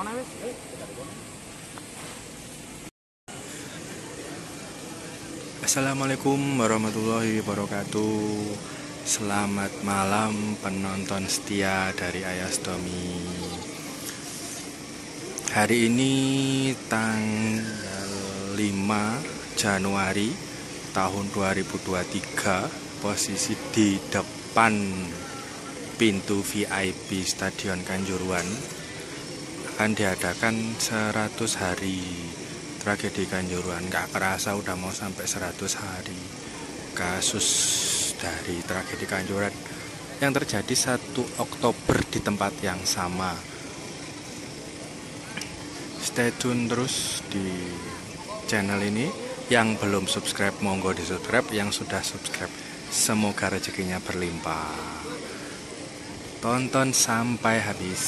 Assalamualaikum warahmatullahi wabarakatuh. Selamat malam penonton setia dari Ayasdomi. Hari ini tanggal 5 Januari tahun 2023, posisi di depan pintu VIP Stadion Kanjuruhan akan diadakan 100 hari tragedi Kanjuruhan. Gak kerasa udah mau sampai 100 hari kasus dari tragedi Kanjuruhan yang terjadi 1 Oktober di tempat yang sama. Stay tune terus di channel ini. Yang belum subscribe monggo di subscribe, yang sudah subscribe semoga rezekinya berlimpah. Tonton sampai habis.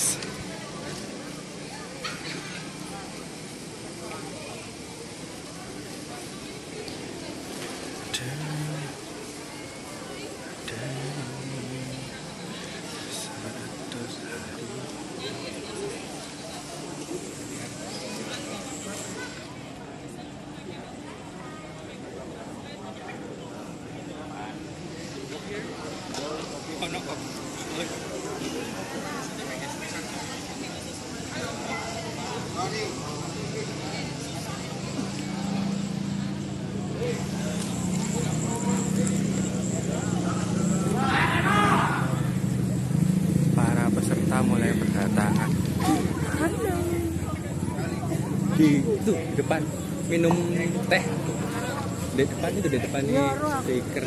Para peserta mulai berdatangan. Di itu depan minum teh. Di depan itu, di depan ini stiker.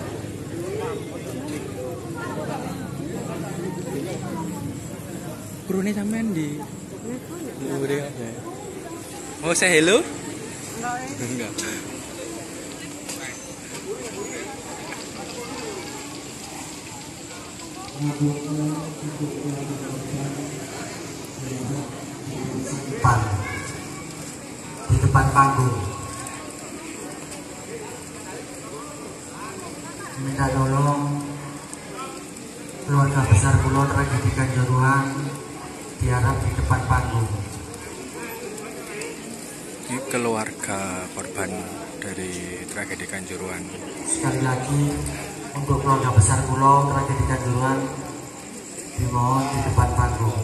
Kurune sampean di mau say hello? Enggak. Di depan panggung minta tolong keluarga besar kula tragedi Kanjuruhan diharap di depan panggung. Ini keluarga korban dari tragedi Kanjuruhan. Sekali lagi untuk keluarga besar kula tragedi Kanjuruhan dimohon di depan panggung.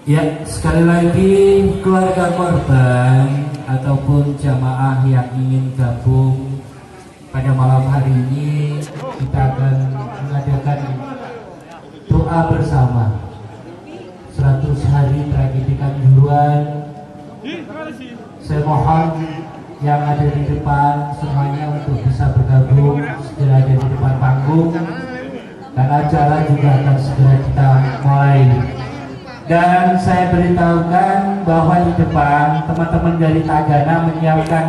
Ya, sekali lagi keluarga korban ataupun jamaah yang ingin gabung pada malam hari ini, kita akan mengadakan doa bersama 100 hari tragedi Kanjuruhan. Saya mohon yang ada di depan semuanya untuk bisa bergabung, segera ada di depan panggung, dan acara juga akan segera kita mulai. Dan saya beritahukan bahwa di depan teman-teman dari Tagana menyiapkan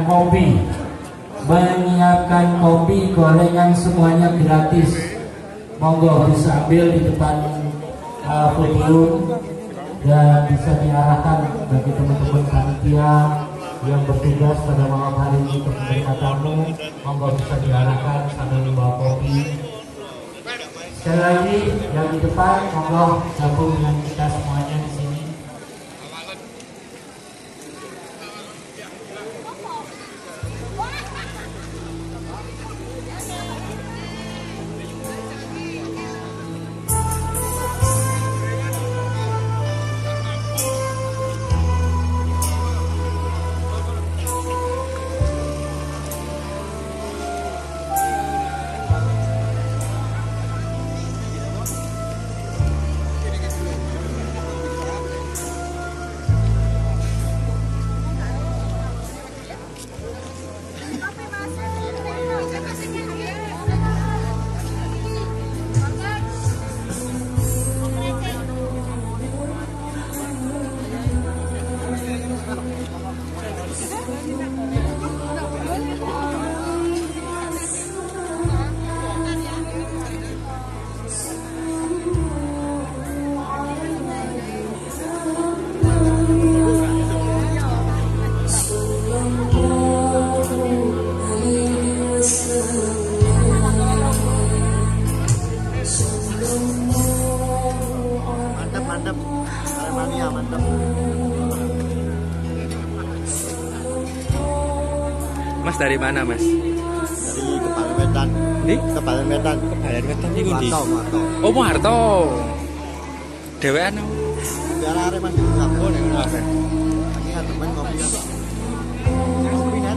kopi, gorengan semuanya gratis. Monggo bisa ambil di depan podium dan bisa diarahkan bagi teman-teman panitia yang bertugas pada malam hari ini untuk menerima tamu. Monggo bisa diarahkan sambil membawa kopi. Sekali lagi yang di depan, monggo gabung dengan kita semuanya di sini. Mantap, Aremania mantap. Mas dari mana, Mas? Dari Kebalan Wetan. Di? Kebalan Wetan. Kebalan Wetan iku ndi? Marto. Oh, Marto. Dewean. Biar Arema di Kampung ya. Oke. Ini teman ngopi kan. Ngopi kan.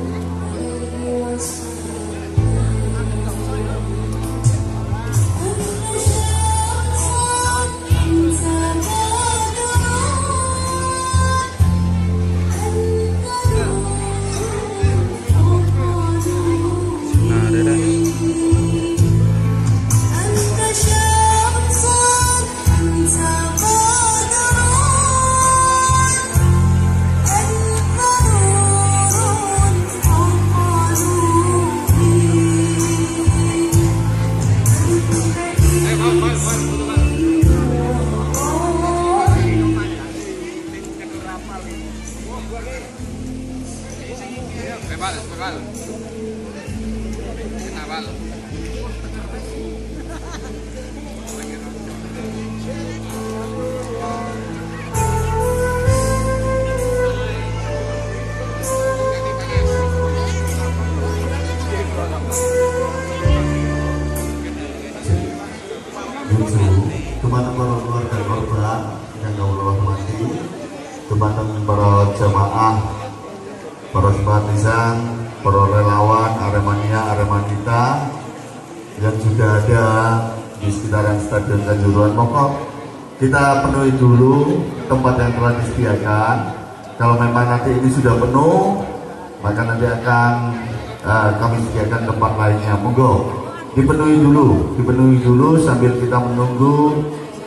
Teman-teman keluarga korban yang Allah hormati, teman-teman para jamaah, para simpatisan, para relawan Aremania, Aremanita yang juga ada di sekitaran Stadion Kanjuruhan. Monggo kita penuhi dulu tempat yang telah disediakan. Kalau memang nanti ini sudah penuh, maka nanti akan kami sediakan tempat lainnya. Monggo dipenuhi dulu sambil kita menunggu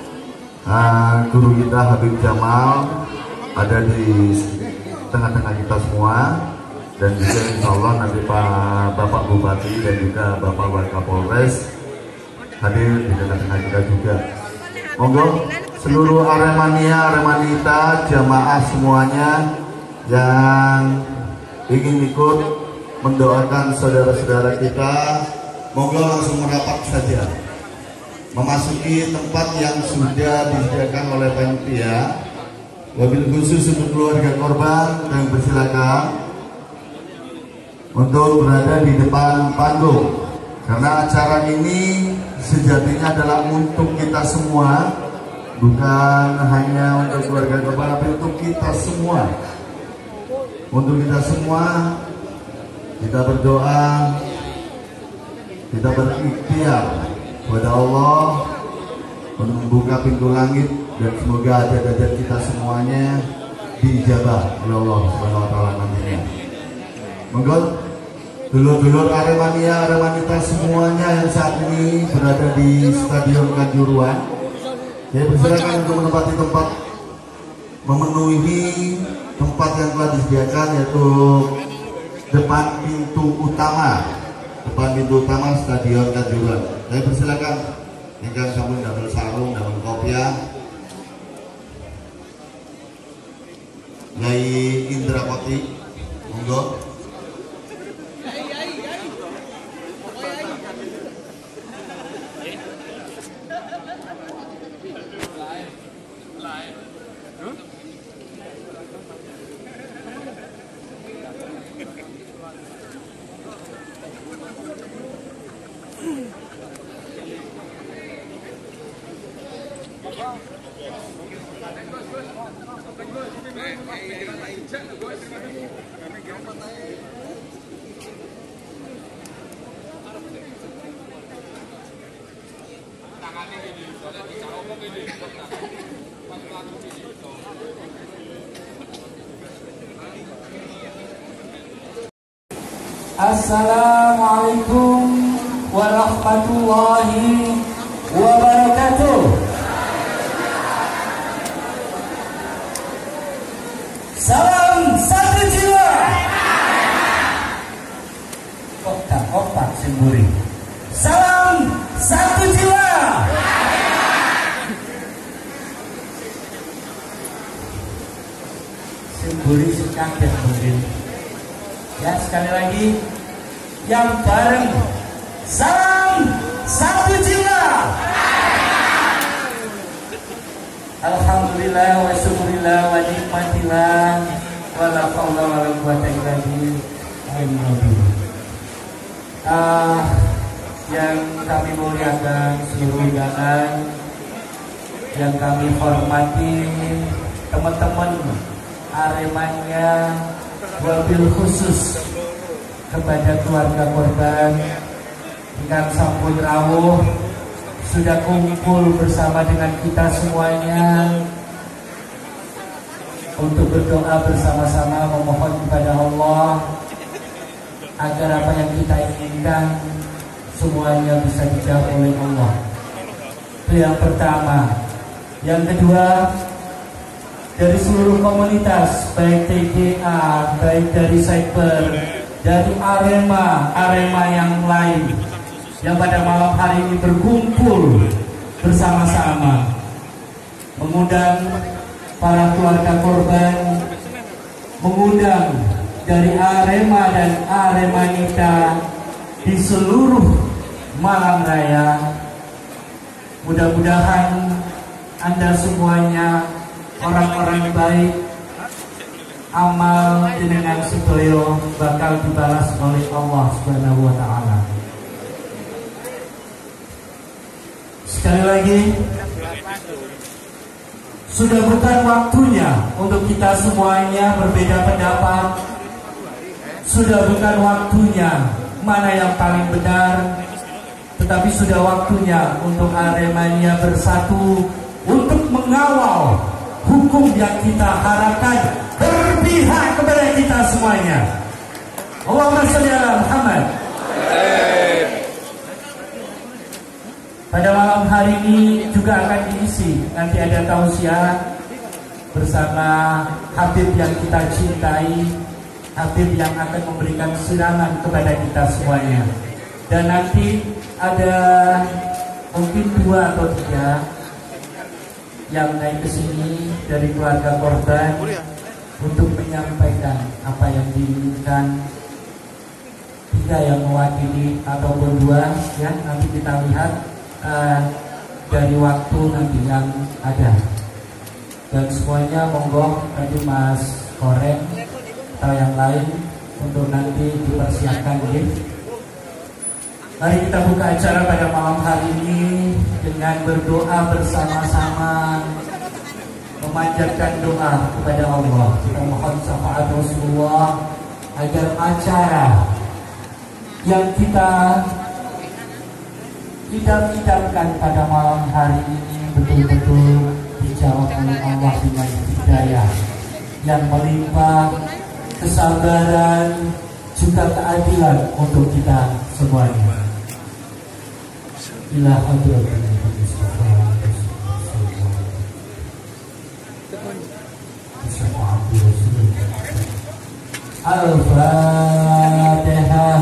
guru kita Habib Jamal ada di tengah-tengah kita semua, dan juga insya Allah nanti Bapak Bupati dan juga Bapak Wakapolres hadir di tengah-tengah kita juga. Monggo seluruh Aremania, Aremanita, jamaah semuanya yang ingin ikut mendoakan saudara-saudara kita, monggo langsung merapat saja memasuki tempat yang sudah disediakan oleh panitia. Wabil khusus untuk keluarga korban, kami persilakan untuk berada di depan panggung, karena acara ini sejatinya adalah untuk kita semua bukan hanya untuk keluarga korban, tapi untuk kita semua. Untuk kita semua, kita berdoa, kita berikhtiar kepada Allah untuk membuka pintu langit, dan semoga hajat-hajat kita semuanya dijabah oleh Allah Subhanahu wa taala nantinya. Monggo dulur-dulur Aremania, Aremanita semuanya yang saat ini berada di Stadion Kanjuruhan, saya persilakan untuk menempati tempat, memenuhi tempat yang telah disediakan, yaitu depan pintu utama Stadion Kanjuruhan. Saya persilakan ingkang sampun damel sarung, damel kopiah, Nyai Indrakoti, monggo. Assalamualaikum warahmatullahi wabarakatuh. Salam satu jiwa. Kotak Simburi. Salam satu jiwa. Simburi sekaget mungkin. Ya, sekali lagi yang bareng, salam satu jiwa. Alhamdulillah wa syukurillah wa nikmatillah wa la haula wa la quwwata illa billah. Yang kami muliakan seluruh undangan, yang kami hormati teman-teman Aremania, wabil khusus kepada keluarga korban yang sampun rawuh sudah kumpul bersama dengan kita semuanya untuk berdoa bersama-sama, memohon kepada Allah agar apa yang kita inginkan semuanya bisa dijawab oleh Allah. Itu yang pertama. Yang kedua, dari seluruh komunitas, baik TGA, baik dari Cyber, dari Arema yang lain, yang pada malam hari ini berkumpul bersama-sama, mengundang para keluarga korban, mengundang dari Arema dan Aremanita di seluruh Malang Raya. Mudah-mudahan Anda semuanya orang-orang baik, amal jenengan sedaya bakal dibalas oleh Allah Subhanahu wa taala. Sekali lagi, sudah bukan waktunya untuk kita semuanya berbeda pendapat. Sudah bukan waktunya mana yang paling benar, tetapi sudah waktunya untuk Aremania bersatu untuk mengawal hukum yang kita harapkan berpihak kepada kita semuanya. Allahumma sholli ala Muhammad. Pada malam hari ini juga akan diisi, nanti ada tausiah bersama Habib yang kita cintai, Habib yang akan memberikan siraman kepada kita semuanya. Dan nanti ada mungkin 2 atau 3 yang naik ke sini dari keluarga korban untuk menyampaikan apa yang diinginkan. 3 yang mewakili ataupun 2 ya, nanti kita lihat dari waktu nanti yang ada. Dan semuanya monggo tadi Mas Koreng atau yang lain untuk nanti dipersiapkan. Mari kita buka acara pada malam hari ini dengan berdoa bersama-sama, memanjatkan doa kepada Allah. Kita mohon syafaat Rasulullah agar acara yang kita idam-idamkan pada malam hari ini betul-betul dijawab oleh Allah dengan hidayah yang melimpah, kesabaran, juga keadilan untuk kita semuanya. Ila hadratin Al-Fatihah.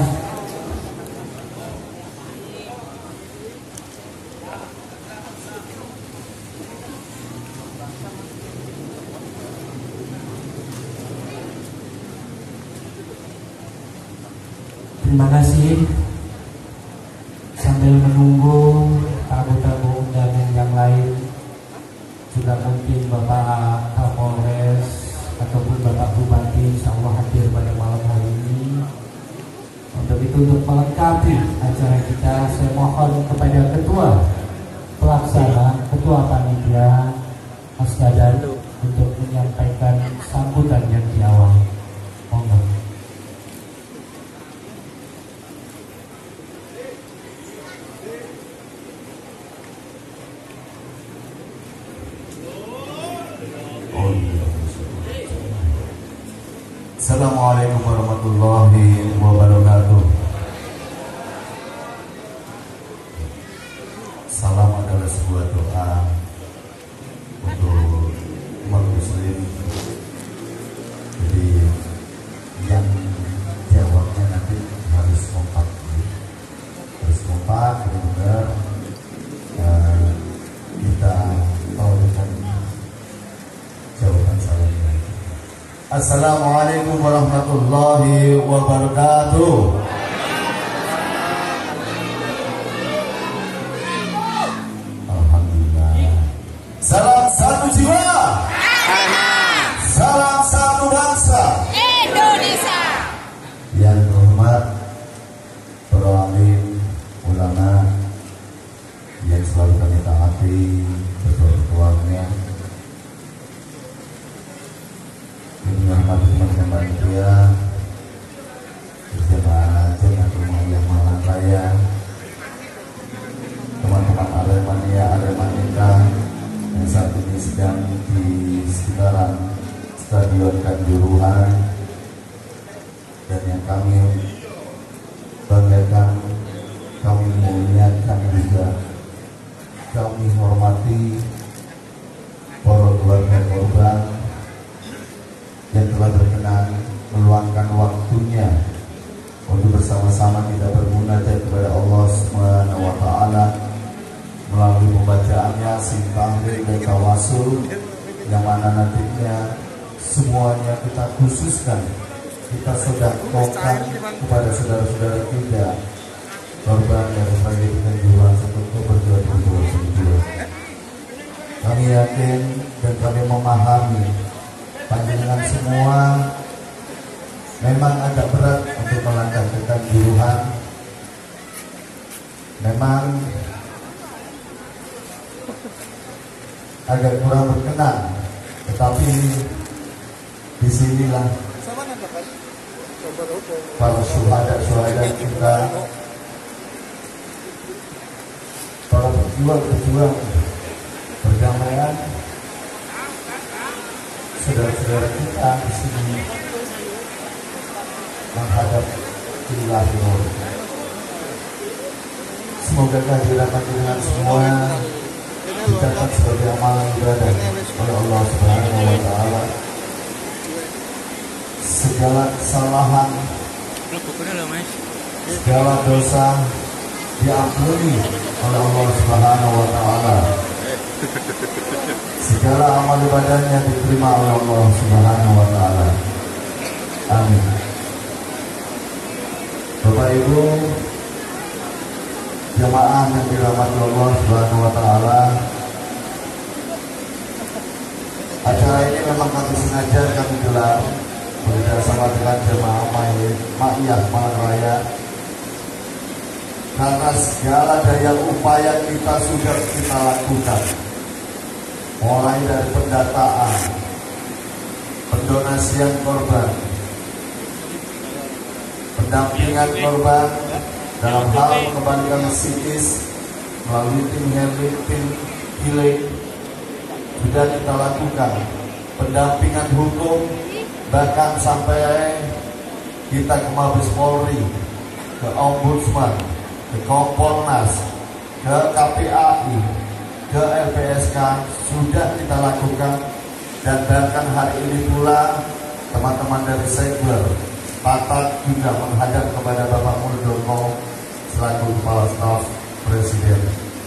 Terima kasih. Sambil menunggu tamu-tamu undangan yang lain, juga mungkin Bapak Kapolres ataupun Bapak Bupati insya Allah hadir pada malam hari ini. Untuk itu, untuk melengkapi acara kita, saya mohon kepada Ketua Pelaksana, Ketua Panitia, Mas Dadan untuk menyampaikan sambutan yang di awal. Monggo. Assalamualaikum warahmatullahi wabarakatuh. Salam adalah sebuah doa untuk umat muslim. Jadi yang jawabnya nanti harus kompak, benar-benar kita tahu dengan jawaban salamnya. Assalamualaikum warahmatullahi wabarakatuh. Alhamdulillah. Salam satu jiwa, salam satu bangsa Indonesia. Yang terhormat para alim ulama yang selalu kami taati, ketua-ketuanya, menghormati teman-teman panitia, berjamaah jemaah rumah yang Malang Raya, teman-teman Aremania, Aremanita yang saat ini sedang di sekitaran Stadion Kanjuruhan, dan yang kami banggakan, kami muliakan juga, kami hormati para keluarga korban yang telah berkenan meluangkan waktunya untuk bersama-sama kita bermunajat kepada Allah Subhanahu wa Ta'ala melalui pembacaan Yasin, tahlil dan tawasul, yang mana nantinya semuanya kita khususkan, kita sedekahkan kepada saudara-saudara kita korban yang tragedi Kanjuruhan 1 Oktober 2022. Kami yakin dan kami memahami panjenengan semua memang agak berat untuk melangkah ke Kanjuruhan. Memang agak kurang berkenan, tetapi disinilah para syuhada kita, para pejuang perdamaian, saudara-saudara kita di sini menghadap ilahi. Semoga kehadiran panjenengan semua dicatat sebagai amalan ibadah oleh Allah Subhanahu wa Ta'ala. Segala kesalahan, segala dosa diampuni oleh Allah Subhanahu wa Ta'ala. Segala amal ibadahnya diterima oleh Allah Subhanahu wa Ta'ala. Amin. Bapak Ibu jamaah yang dirahmati Allah Subhanahu wa Ta'ala, acara ini memang kami sengaja kami gelar bekerjasama dengan jemaah Ma'iyah Malang Raya karena segala daya upaya kita sudah kita lakukan, mulai dari pendataan, pendonasian korban, pendampingan korban dalam hal mengembalikan psikis melalui tim healing sudah kita lakukan, pendampingan hukum, bahkan sampai kita ke Mabes Polri, ke Ombudsman, ke Kompolnas, ke KPAI, ke LPSK sudah kita lakukan. Dan bahkan hari ini pula teman-teman dari Sekber Patat juga menghadap kepada Bapak Muldoko selaku Kepala Staf Presiden.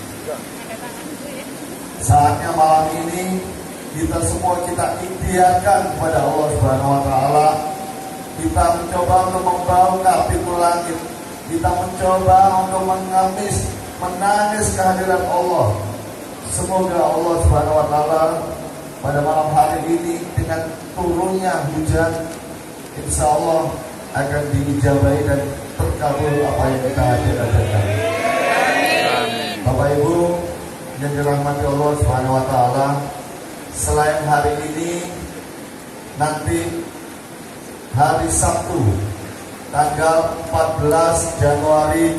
Saatnya malam ini kita semua ikhtiarkan kepada Allah Subhanahu wa taala. Kita mencoba untuk membongkar pintu langit. Kita mencoba untuk menangis kehadiran Allah. Semoga Allah Subhanahu wa taala pada malam hari ini dengan turunnya hujan, insya Allah akan diijabahi dan terkabul apa yang kita hadirkan. Bapak Ibu yang dirahmati Allah Subhanahu wa taala, selain hari ini, nanti hari Sabtu tanggal 14 Januari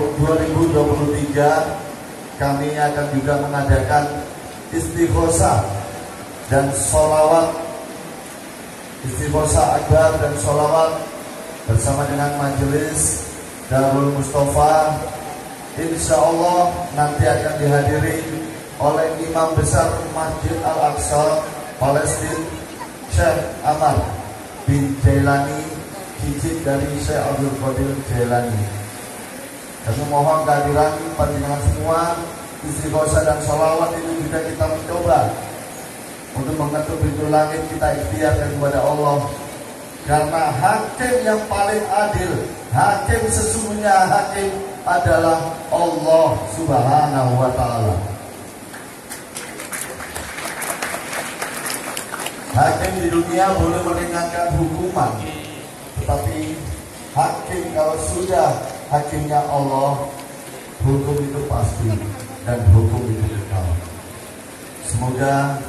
2023 kami akan juga mengadakan istighosah dan sholawat, istighosah akbar dan sholawat bersama dengan majelis Darul Mustafa. Insya Allah nanti akan dihadiri oleh Imam Besar Masjid Al-Aqsa Palestina, Syekh Ahmad bin Jailani, cicit dari Syekh Abdul Qadir Jailani. Kami mohon kehadiran panjenengan semua. Istighosah dan sholawat itu juga kita mencoba untuk mengetuk pintu langit, kita ikhtiarkan kepada Allah. Karena hakim yang paling adil, hakim sesungguhnya hakim adalah Allah Subhanahu wa ta'ala. Hakim di dunia boleh meringankan hukuman, tetapi hakim kalau sudah hakimnya Allah, hukum itu pasti dan hukum itu kekal. Semoga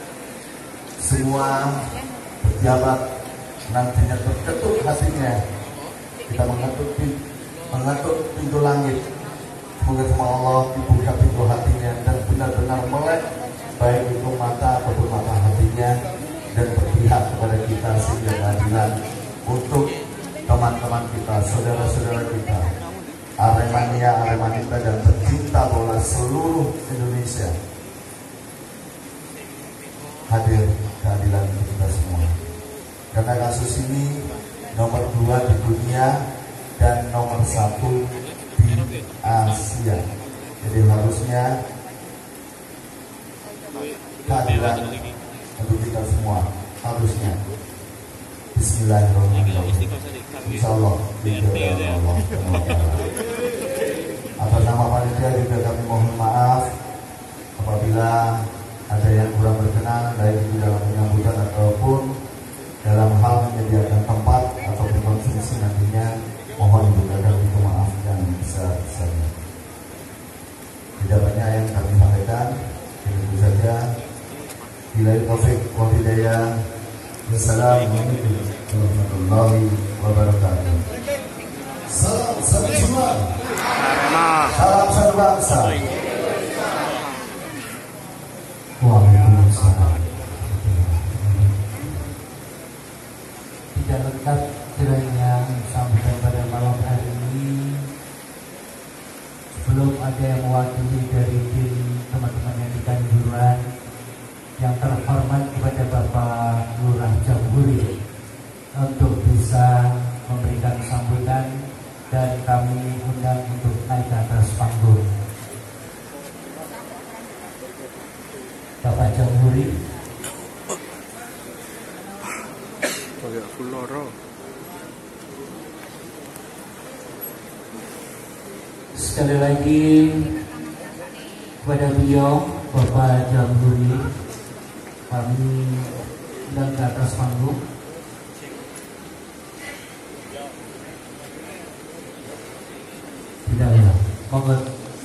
semua pejabat nantinya terketuk hatinya, kita mengetuk pintu langit. Semoga sama Allah dibuka pintu hatinya dan benar-benar melek, baik itu mata ataupun mata hatinya, dan berpihak kepada kita sehingga keadilan untuk teman-teman kita, saudara-saudara kita, Aremania, Aremanita dan pecinta bola seluruh Indonesia. Hadir keadilan untuk kita semua. Karena kasus ini nomor 2 di dunia dan nomor 1 di Asia. Jadi harusnya keadilan untuk kita semua, harusnya. Bismillahirrahmanirrahim. Insyaallah Allah. Atas nama panitia juga kami mohon maaf apabila ada yang kurang berkenan, baik itu dalam penyambutan ataupun dalam hal menyediakan tempat ataupun konsumsi nantinya. Mohon dibukakan pintu maaf yang besar-besarnya. Tidak banyak yang kami sampaikan, itu saja. Billahi taufiq wal hidayah. Wassalamualaikum warahmatullahi wabarakatuh. Salam semua. Salam satu bangsa. Waalaikumsalam. Tidak lengkap kiranya sampai pada malam hari ini. Sebelum ada yang mewakili dari tim teman-teman yang di Kanjuruhan, yang terhormat kepada Bapak Lurah Jamhuri untuk bisa memberikan sambutan dan kami undang untuk naik ke atas panggung. Bapak Jamhuri. Sekali lagi kepada beliau Bapak Jamhuri kami undang ke atas panggung. Tidak ya. Monggo.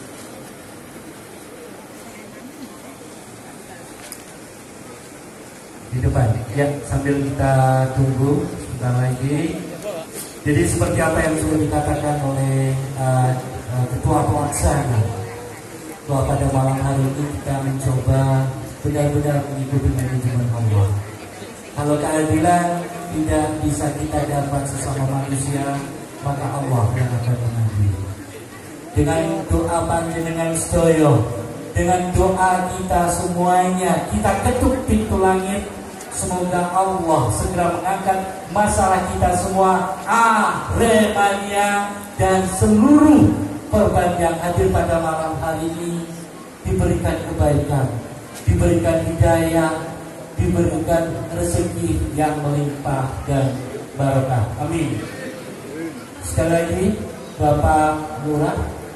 Di depan ya, sambil kita tunggu sebentar lagi. Jadi seperti apa yang sudah dikatakan oleh ketua pelaksana, bahwa pada malam hari ini kita mencoba benar-benar mengikuti manajemen Allah. Kalau keadilan tidak bisa kita dapat sesama manusia, maka Allah yang akan mengadili. Dengan doa panjenengan sedoyo, dengan doa kita semuanya, kita ketuk pintu langit. Semoga Allah segera mengangkat masalah kita semua, Aremania dan seluruh korban yang hadir pada malam hari ini diberikan kebaikan, diberikan hidayah, diberikan rezeki yang melimpah dan barokah. Amin. Sekali lagi, Bapak Lurah,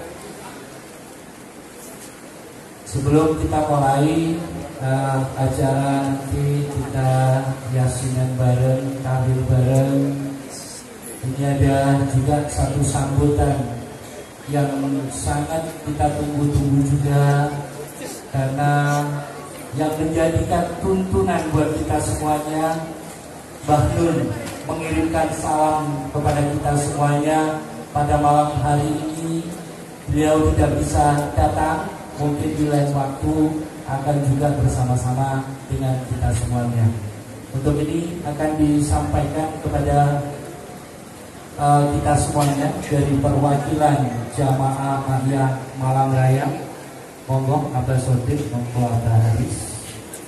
sebelum kita mulai acara nanti kita yasinan bareng, tahlil bareng. Ini ada juga satu sambutan yang sangat kita tunggu-tunggu juga, karena yang menjadikan tuntunan buat kita semuanya, Mbah Nun mengirimkan salam kepada kita semuanya pada malam hari ini. Beliau tidak bisa datang, mungkin di lain waktu akan juga bersama-sama dengan kita semuanya. Untuk ini akan disampaikan kepada kita semuanya dari perwakilan Jamaah Mahya Malang Raya. Monggo Abah Sodik, monggo Abah Haris.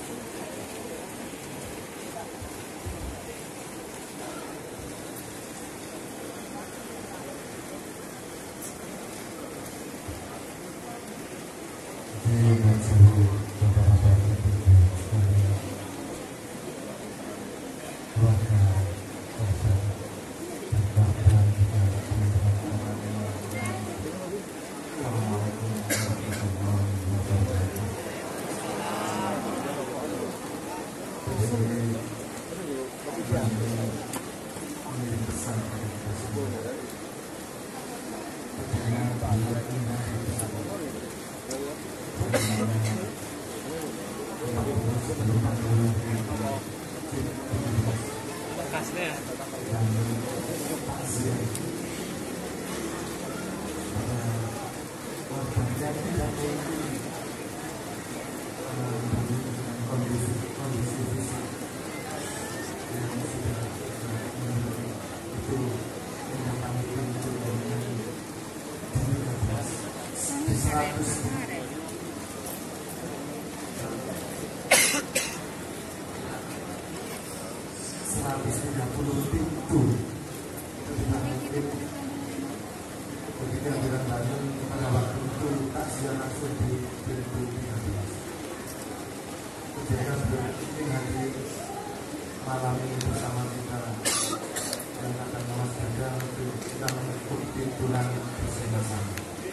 Malam ini bersama kita dan akan mewaspadai untuk kita mengikuti pintu langit bersama-sama.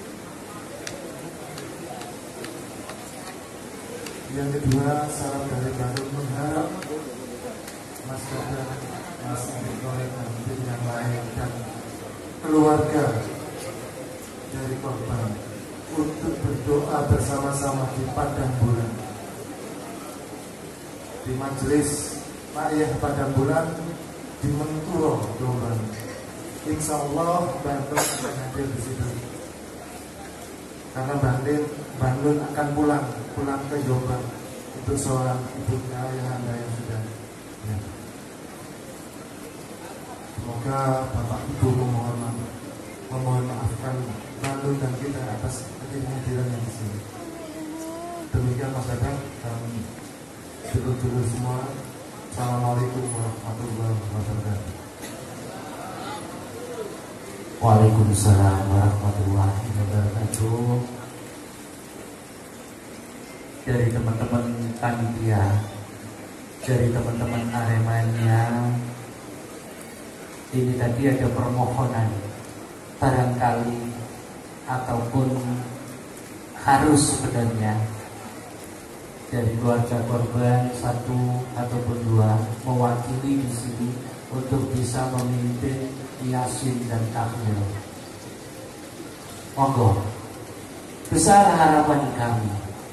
Yang kedua, salam dari Baru mengharap Mas Dadang, Mas Andikolet dan tim yang lain dan keluarga dari korban untuk berdoa bersama-sama di padang bulan, di majelis Ma'iyah padang bulan di Menturo, Jombang. Insya Allah Bandung akan hadir di situ. Karena Bandung akan pulang ke Jombang untuk seorang ibunya ayahanda yang sudah ya. Semoga Bapak Ibu memohon maafkan Bandung dan kita atas kehadirannya di sini. Demikian Mas Dadang dan dulu semua. Assalamualaikum warahmatullahi wabarakatuh. Waalaikumsalam warahmatullahi wabarakatuh. Dari teman-teman panitia, dari teman-teman Aremania, ini tadi ada permohonan barangkali ataupun harus sebenarnya dari keluarga korban satu ataupun dua mewakili di sini untuk bisa memimpin yasin dan tahlil. Monggo Besar harapan kami.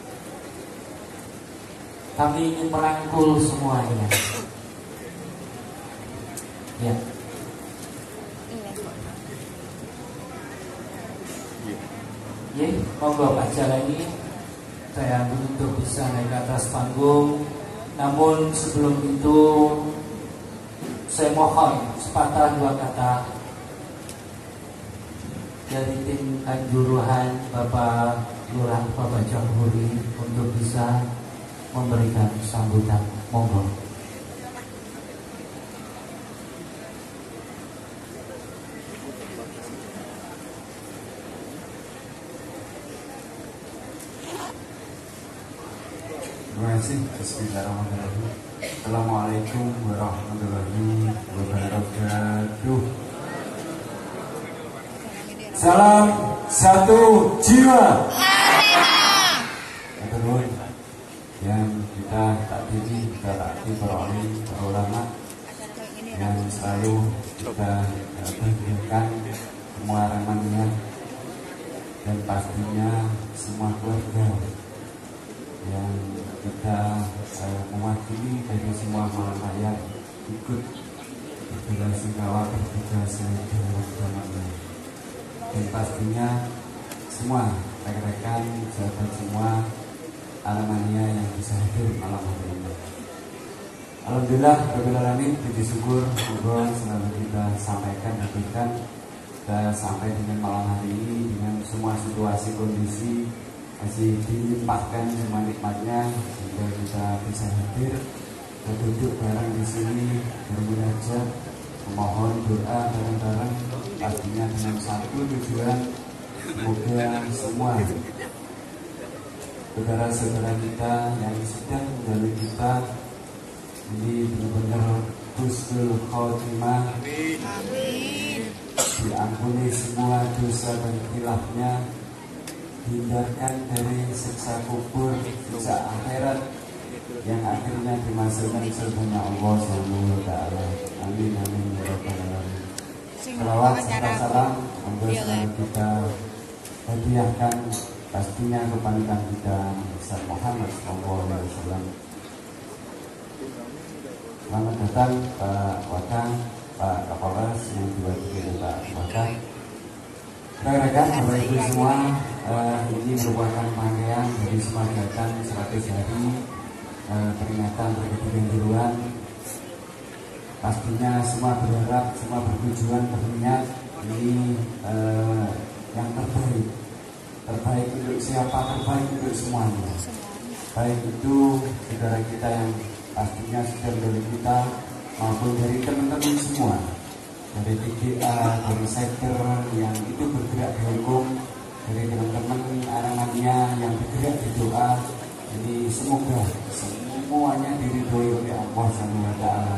Kami ingin merangkul semuanya. Ya. Ya, monggo Pak Jalani, saya untuk bisa naik ke atas panggung. Namun sebelum itu saya mohon sepatah dua kata dari tim Kanjuruhan Bapak Lurah Bapak Jamhuri untuk bisa memberikan sambutan. Monggo. Terima kasih. Bismillahirrahmanirrahim. Assalamualaikum warahmatullahi wabarakatuh. Salam satu jiwa. Terus yang kita tak diri, kita tak diperoleh para ulama yang selalu kita berikan semua remannya dan pastinya semua keluarga yang kita mewakili dari semua malam raya ikut berbela-sungkawa bertugas dalam zamannya, dan pastinya semua rekan-rekan sahabat semua Aremania yang bisa hadir malam hari ini. Alhamdulillah, Rabbil Alamin, puji syukur monggo selalu kita sampaikan hadirkan kita sampai dengan malam hari ini dengan semua situasi kondisi masih dilimpahkan semua nikmatnya sehingga kita bisa hadir dan duduk bareng di sini bermunajat memohon doa bareng-bareng, pastinya dengan satu tujuan, semoga semua saudara-saudara kita yang sedang menjalani kita ini benar-benar husnul khotimah, diampuni semua dosa dan khilafnya, hindarkan dari siksa kubur, siksa akhirat yang akhirnya dimasukkan surganya Allah Subhanahu wa taala. Amin amin ya rabbal alamin. Salawat serta salam semoga selalu kita hadiahkan pastinya kepada kita Nabi Muhammad sallallahu alaihi wasallam. Selamat datang Pak Wakang, Pak Kapolres yang diwakili Pak Wakang. Rekan-rekan, Bapak Ibu semua, ini merupakan rangkaian dari semua kegiatan 100 hari peringatan Presiden duluan. Pastinya semua berharap, semua bertujuan berniat ini yang terbaik. Terbaik untuk siapa? Terbaik untuk semuanya. Baik itu saudara kita yang pastinya sudah dari kita maupun dari teman-teman semua, dari TGA, dari sektor yang itu bergerak di hukum, dari teman-teman Aremania yang bergerak di doa. Jadi semoga semuanya diridhoi oleh Allah Subhanahu wa taala.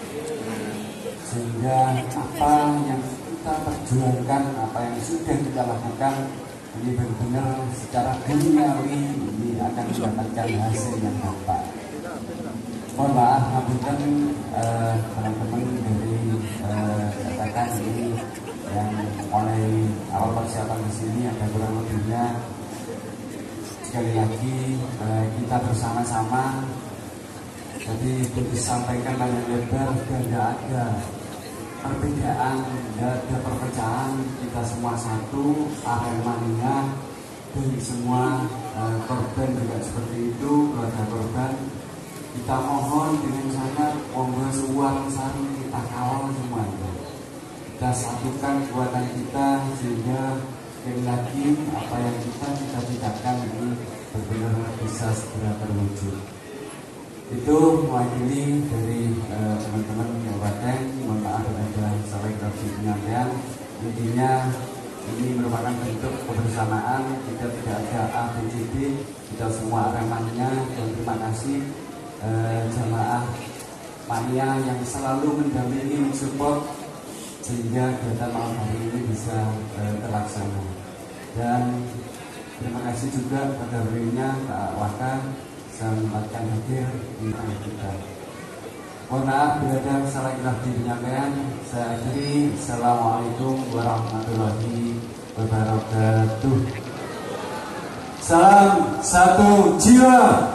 Sehingga apa yang kita perjuangkan, apa yang sudah kita lakukan ini benar-benar secara duniawi ini akan mendapatkan hasil yang nampak. Mohon maaf, ngapunten teman-teman dari katakan ini yang mulai awal persiapan di sini ada kurang lebihnya. Sekali lagi kita bersama-sama. Jadi itu disampaikan banyak lebar, tidak ada perbedaan, tidak ada perpecahan. Kita semua satu, Aremania, dan semua korban juga seperti itu, keluarga korban. Kita mohon dengan sangat monggo suwang sari kita kawal semuanya. Kita satukan kekuatan kita sehingga sekali lagi apa yang kita cita-citakan ini benar-benar bisa segera terwujud. Itu mewakili dari teman-teman kabupaten. Mohon maaf ada salah grafik penyampaian. Intinya ini merupakan bentuk kebersamaan. Kita tidak ada A, B, C, D. Kita semua Aremania dan terima kasih jamaah mania yang selalu mendampingi, mensupport sehingga kegiatan malam hari ini bisa terlaksana. Dan terima kasih juga kepada beliaunya Pak Waka sempatkan hadir di tengah kita. Mohon maaf bila ada salah khilaf di penyampaian. Saya akhiri. Assalamualaikum warahmatullahi wabarakatuh. Salam satu jiwa.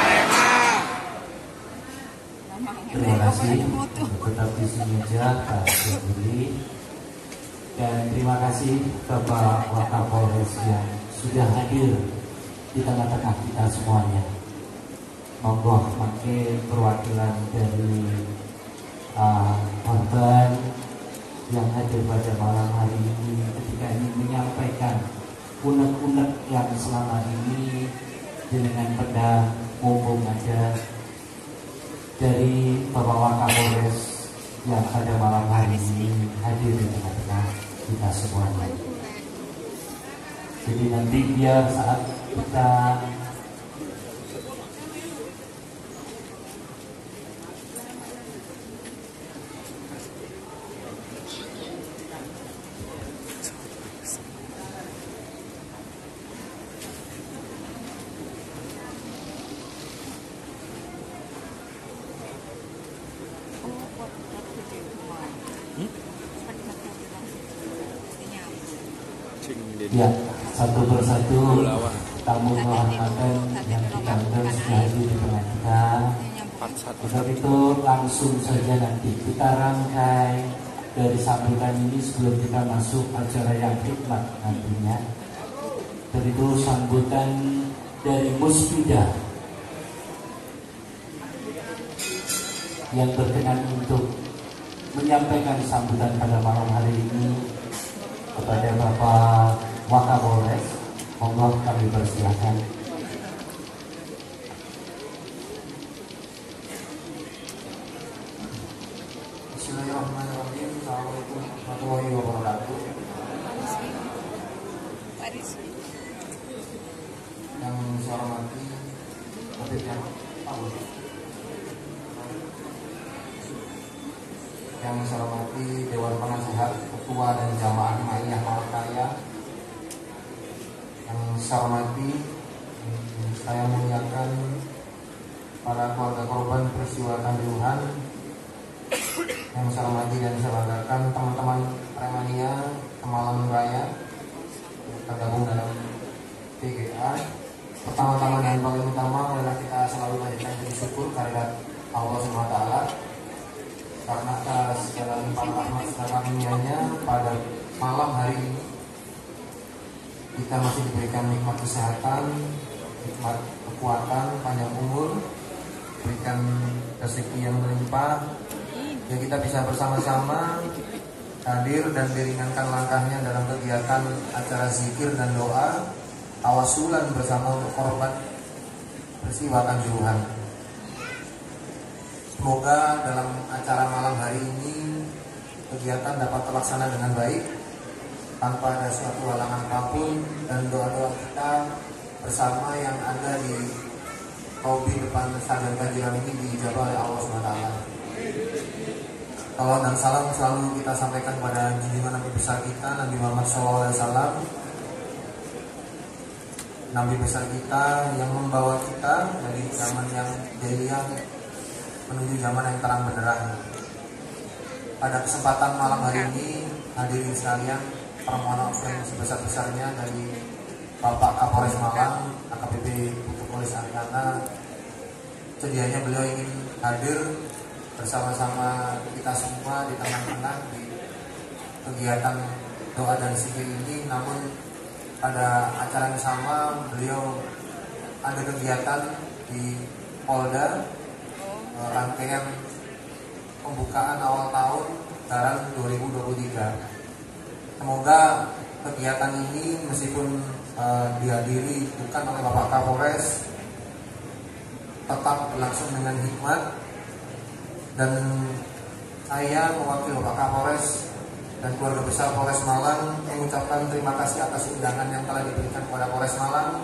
Terima kasih untuk tetap di sini aja Pak Juli, dan terima kasih Bapak Wakapolres yang sudah hadir di tengah-tengah kita semuanya. Monggo pakai perwakilan dari korban yang hadir pada malam hari ini ketika ingin menyampaikan unek-unek yang selama ini dengan pedang mumpung ada dari Bapak Wakapolres yang pada malam hari ini hadir di tengah-tengah kita semuanya. Jadi nanti biar saat kita ya satu persatu tamu kehormatan yang kita undang sudah hadir di tengah kita. Untuk itu langsung saja nanti kita rangkai dari sambutan ini sebelum kita masuk acara yang hikmat nantinya. Dan itu sambutan dari Musbidah yang berkenan untuk menyampaikan sambutan pada malam hari ini kepada Bapak Wakapolres. Monggo kami persilahkan. Bismillahirrahmanirrahim. Assalamualaikum warahmatullahi wabarakatuh. Yang saya hormati yang saya hormati Dewan Penasehat, Ketua dan Jamaah Ma'iyah Malakaya. Yang saya hormati, saya muliakan para keluarga korban peristiwa Kanjuruhan. Yang saya hormati dan saya banggakan teman-teman Aremania Malang Raya tergabung dalam PGA. Pertama-tama dan paling utama adalah kita selalu panjatkan puji syukur kehadirat Allah SWT karena atas segala limpahan rahmat dan karunia-Nya pada malam hari ini kita masih diberikan nikmat kesehatan, nikmat kekuatan, panjang umur, berikan rezeki yang melimpah, ya kita bisa bersama-sama hadir dan diringankan langkahnya dalam kegiatan acara zikir dan doa tawasulan bersama untuk korban peristiwa Kanjuruhan. Semoga dalam acara malam hari ini kegiatan dapat terlaksana dengan baik tanpa ada suatu halangan apapun, dan doa-doa kita bersama yang ada di lobi depan Stadion Kanjuruhan ini dijabah oleh Allah SWT. Salam dan salam selalu kita sampaikan kepada junjungan Nabi besar kita, Nabi Muhammad SAW, Nabi besar kita yang membawa kita dari zaman yang jahiliyah menuju zaman yang terang benderang. Pada kesempatan malam hari ini, hadirin sekalian, permohonan yang sebesar-besarnya dari Bapak Kapolres Malang, AKBP Putu Ariana. Sedianya beliau ingin hadir bersama-sama kita semua di tengah-tengah di kegiatan doa dan zikir ini, namun pada acara yang sama beliau ada kegiatan di Polda, rangkaian pembukaan awal tahun Lebaran 2023. Semoga kegiatan ini meskipun dihadiri bukan oleh Bapak Kapolres tetap berlangsung dengan hikmat, dan saya mewakili Bapak Kapolres dan keluarga besar Polres Malang mengucapkan terima kasih atas undangan yang telah diberikan kepada Polres Malang,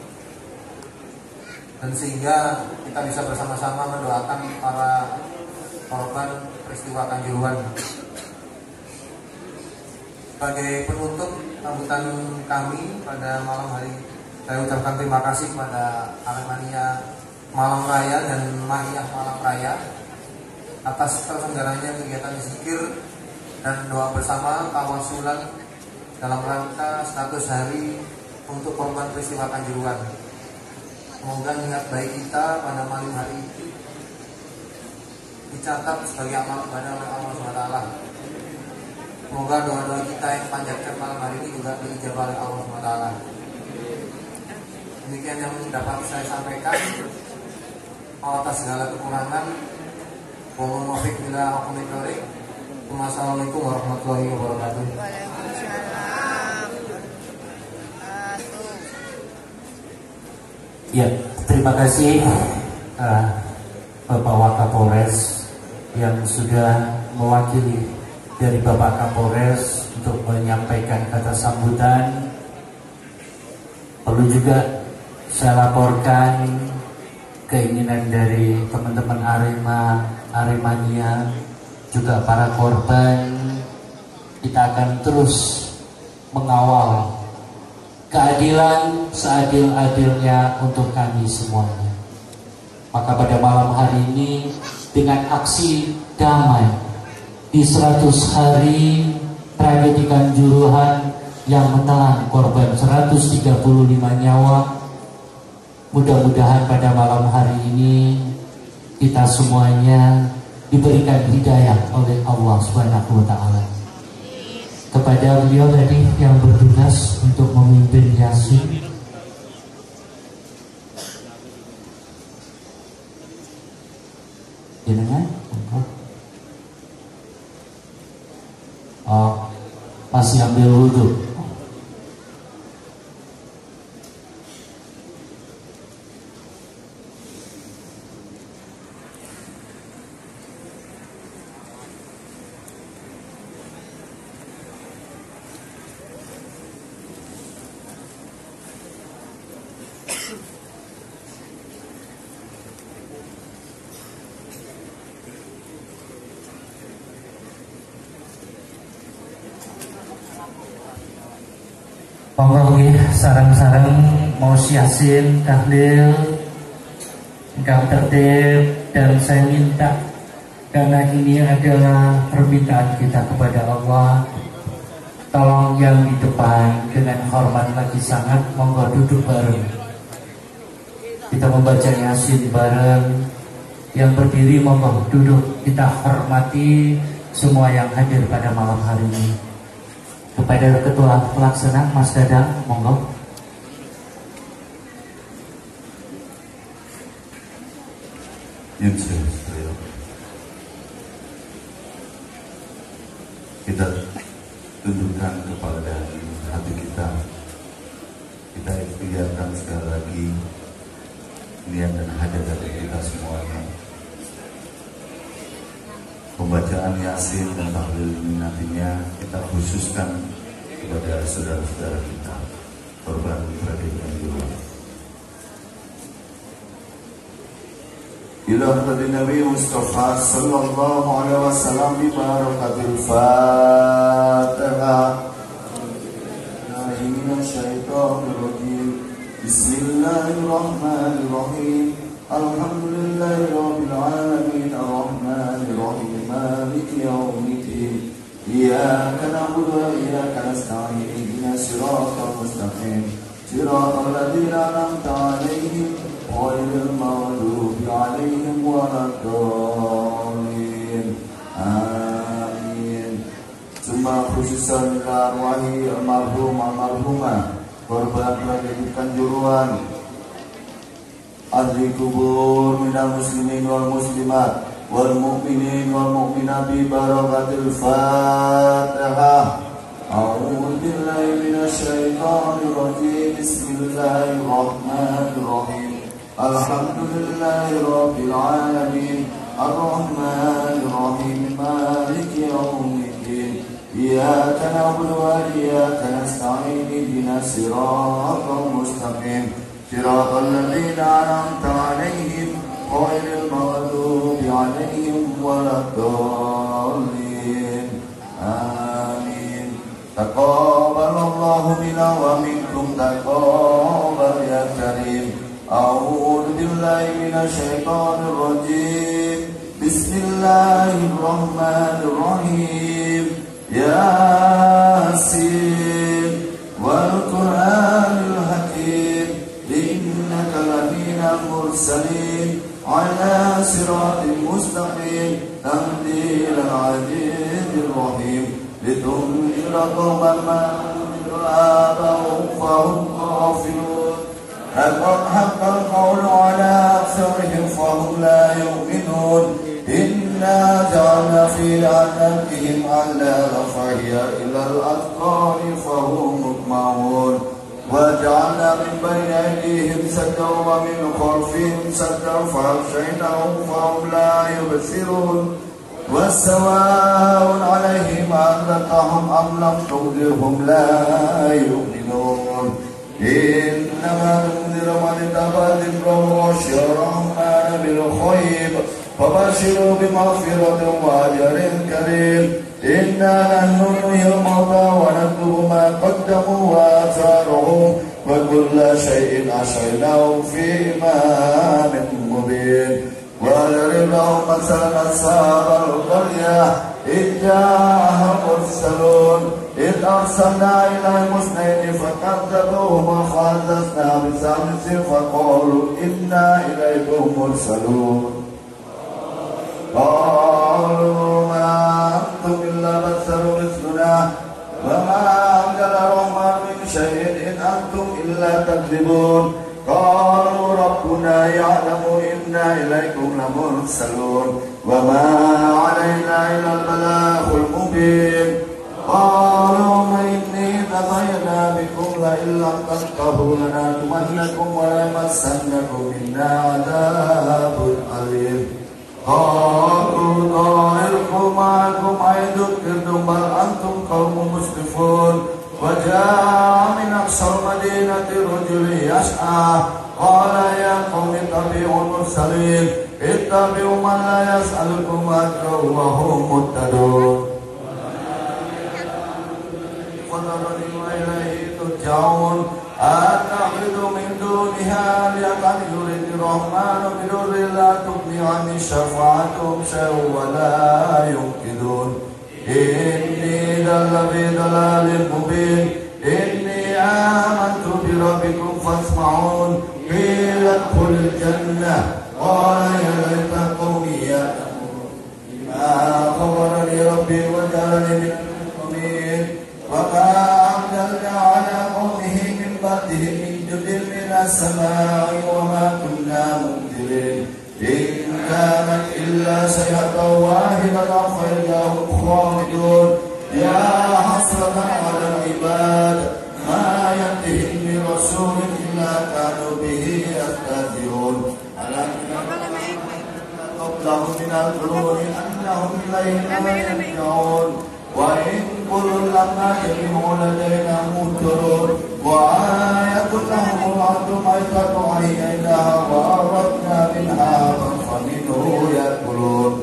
dan sehingga kita bisa bersama-sama mendoakan para korban peristiwa Kanjuruhan. Sebagai penutup sambutan kami pada malam hari, saya ucapkan terima kasih kepada Aremania Malang Raya dan Ma'iyah Malang Raya atas terselenggaranya kegiatan zikir dan doa bersama tawasulan dalam rangka 100 hari untuk korban peristiwa Kanjuruhan. Semoga niat baik kita pada malam hari ini dicatat sebagai amal ibadah oleh Allah SWT. Semoga doa-doa kita yang panjatkan malam hari ini juga diijabah oleh Allah SWT. Demikian yang dapat saya sampaikan. Atas segala kekurangan, mohon maaf bila aku mentorik. Wassalamualaikum warahmatullahi wabarakatuh. Ya, terima kasih Bapak Wakapolres yang sudah mewakili dari Bapak Kapolres untuk menyampaikan kata sambutan. Perlu juga saya laporkan keinginan dari teman-teman Aremania, juga para korban. Kita akan terus mengawal keadilan seadil-adilnya untuk kami semuanya. Maka pada malam hari ini dengan aksi damai di 100 hari tragedi Kanjuruhan yang menelan korban 135 nyawa, mudah-mudahan pada malam hari ini kita semuanya diberikan hidayah oleh Allah Subhanahu wa Ta'ala. Kepada beliau tadi yang bertugas untuk memimpin Yasin, jenengan, oh, masih ambil wudhu. Monggo sarang-sarang mau Yasin, tahlil, engkau tertib, dan saya minta karena ini adalah permintaan kita kepada Allah, tolong yang di depan dengan hormat lagi sangat, monggo duduk bareng. Kita membaca Yasin bareng, yang berdiri monggo duduk, kita hormati semua yang hadir pada malam hari ini. Kepada Ketua Pelaksana Mas Dadang, monggo. Kita tundukkan kepada hati kita. Kita ikhtiarkan sekali lagi niat dan hajat dari kita semuanya. Pembacaan Yasin dan tahlil ini nantinya kita khususkan kepada saudara-saudara kita korban tragedi Kanjuruhan. Ila hadrat Nabi Mustafa sallallahu alaihi wasallam bi barakatil Fatihah. Bismillahirrahmanirrahim. Alhamdulillahirabbil alamin arrahmanir rahim maliki yaumiddin. Iyyaka na'budu wa iyyaka nasta'in ihdinas siratal mustaqim siratal ladzina an'amta 'alaihim ghairil maghdubi 'alaihim waladdallin. Amin. Summa khususan arwahi almarhum almarhumah korban tragedi Kanjuruhan, ahli kubur minal muslimin wal muslimat wal mu'minin wal mu'minat bi barakatil Fatihah. A'udzu billahi minasy syaithanir rajim. Bismillahirrahmanirrahim. Alhamdulillahirabbil alamin arrahmanir rahim maliki yaumiddin. Iyyaka na'budu wa iyyaka nasta'in ihdinas siratal mustaqim siratal ladzina an'amta 'alaihim ghairil maghdubi 'alaihim waladdallin. Amin. Taqabbalallahu minna wa minkum taqabbal ya karim. A'udzu billahi minasy syaithanir rajim. Bismillahirrahmanirrahim. Yasin wal Qur'anil صراط مستقيم تنزيل العزيز الرحيم لتنذر قوما ما أنذر آباؤهم فهم غافلون حق القول على أكثرهم فهم لا يؤمنون إنا جعلنا في أعناقهم أغلالا فهي إلى الأذقان فهم مقمحون وجعلنا من بين أيديهم سدا ومن خلفهم سدا فأغشيناهم فهم لا يبصرون والسواء عليهم أنذرتهم أم لم تنذرهم لا يؤمنون إنما تنذر من اتبع ذكره وخشي الرحمن بالغيب فبشروا بمغفرة وأجر كريم إنا نحن نحيي الموتى ونكتب ما قدموا وآثارهم وكل شيء أحصيناه في إمام مبين وضرب لهم مثلا أصحاب القرية إذ جاءها المرسلون إذ أرسلنا إليهم اثنين فكذبوهما فعززنا بثالث فقالوا إنا إليكم مرسلون قالوا ما أنتم إلا بشر مثلنا وما أنزل الرحمن من شيء إن أنتم إلا تكذبون قالوا ربنا يعلم إنا إليكم لمرسلون وما علينا إلا البلاغ المبين قالوا ما إني تطيرنا بكم لئن لم تنتهوا لنرجمنكم وليمسنكم منا عذاب أليم قالوا طائركم معكم أئن ذكرتم بل أنتم قوم مسرفون وجاء من أقصى المدينة رجل يسعى قال يا قوم اتبعوا المرسلين اتبعوا من لا يسألكم أجرا وهم مهتدون فذرني وإليه ترجعون أتخذ من دونها آلهة يريد الرحمن بضر لا تغني عني شفاعتهم شيئا ولا ينقذون إني لفي ضلال مبين إني آمنت بربكم فاسمعون قيل ادخل الجنة قال يا ليت قومي يعلمون بما خبرني ربي وجعلني من المؤمنين وما أنزلنا على قومه من بعده من جند من السماء وما كنا منزلين إن كانت إلا صيحة واحدة فإذا هم خامدون يا حسرة على العباد ما يأتيهم من رسول إلا كانوا به يستهزئون ألم قبلهم من القرون أنهم إلينا يرجعون وإن كل لما جميع لدينا مهترون وآية لهم الأرض ميتة أحييناها وأغرقنا منها فمنه يأكلون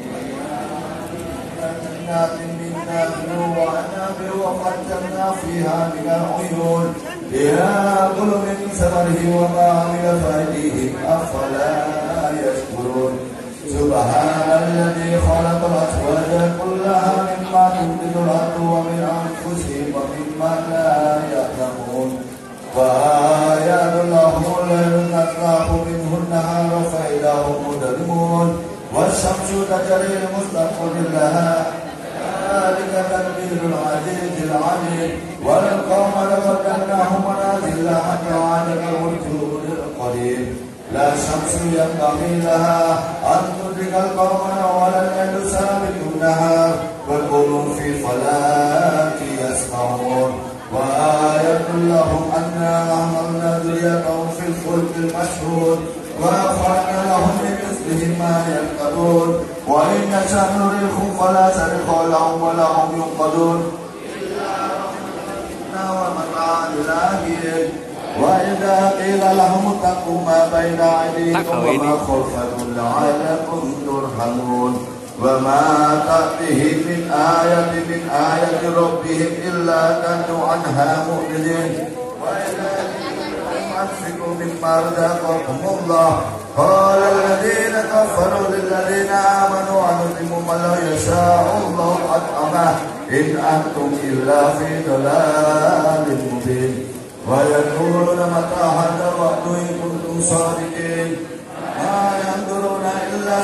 جنات من نخل وعنب وفجرنا فيها من العيون ليأكل من ثمره وما عملت أيديهم أفلا يشكرون سبحان الذي خلق الأزواج كلها مما تنبت الأرض ومن أنفسهم ومما لا يعلمون وآيات لهم الليل نسلخ منه النهار فإذا هم مظلمون والشمس تجري لمستقر لها ذلك تدبير العزيز العليم والقمر قدرناه منازل حتى عاد كالوجود القديم لا شمس ينبغي لها أن تدرك القمر ولا الليل سابق النهار وكل في فلاك يسمعون وآية لهم أنا أهملنا ذريتهم في الفلك المشهور وأخرجنا لهم من مثله ما يركبون وإن نشأ نريهم فلا صريخ لهم ولا هم ينقذون إلا رحمتنا ومتاعا للآخرين وإذا قيل لهم اتقوا ما بين أيديكم وما خلفكم لعلكم ترحمون وما تأتيهم من آية ربهم إلا كانوا عنها مؤمنين وإذا أنفقوا مما رزقكم الله قال الذين كفروا للذين آمنوا أنطعم من لو يشاء الله أطعمه إن أنتم إلا في ضلال مبين ويقولون متى هذا الوعد إن كنتم صادقين ما ينظرون إلا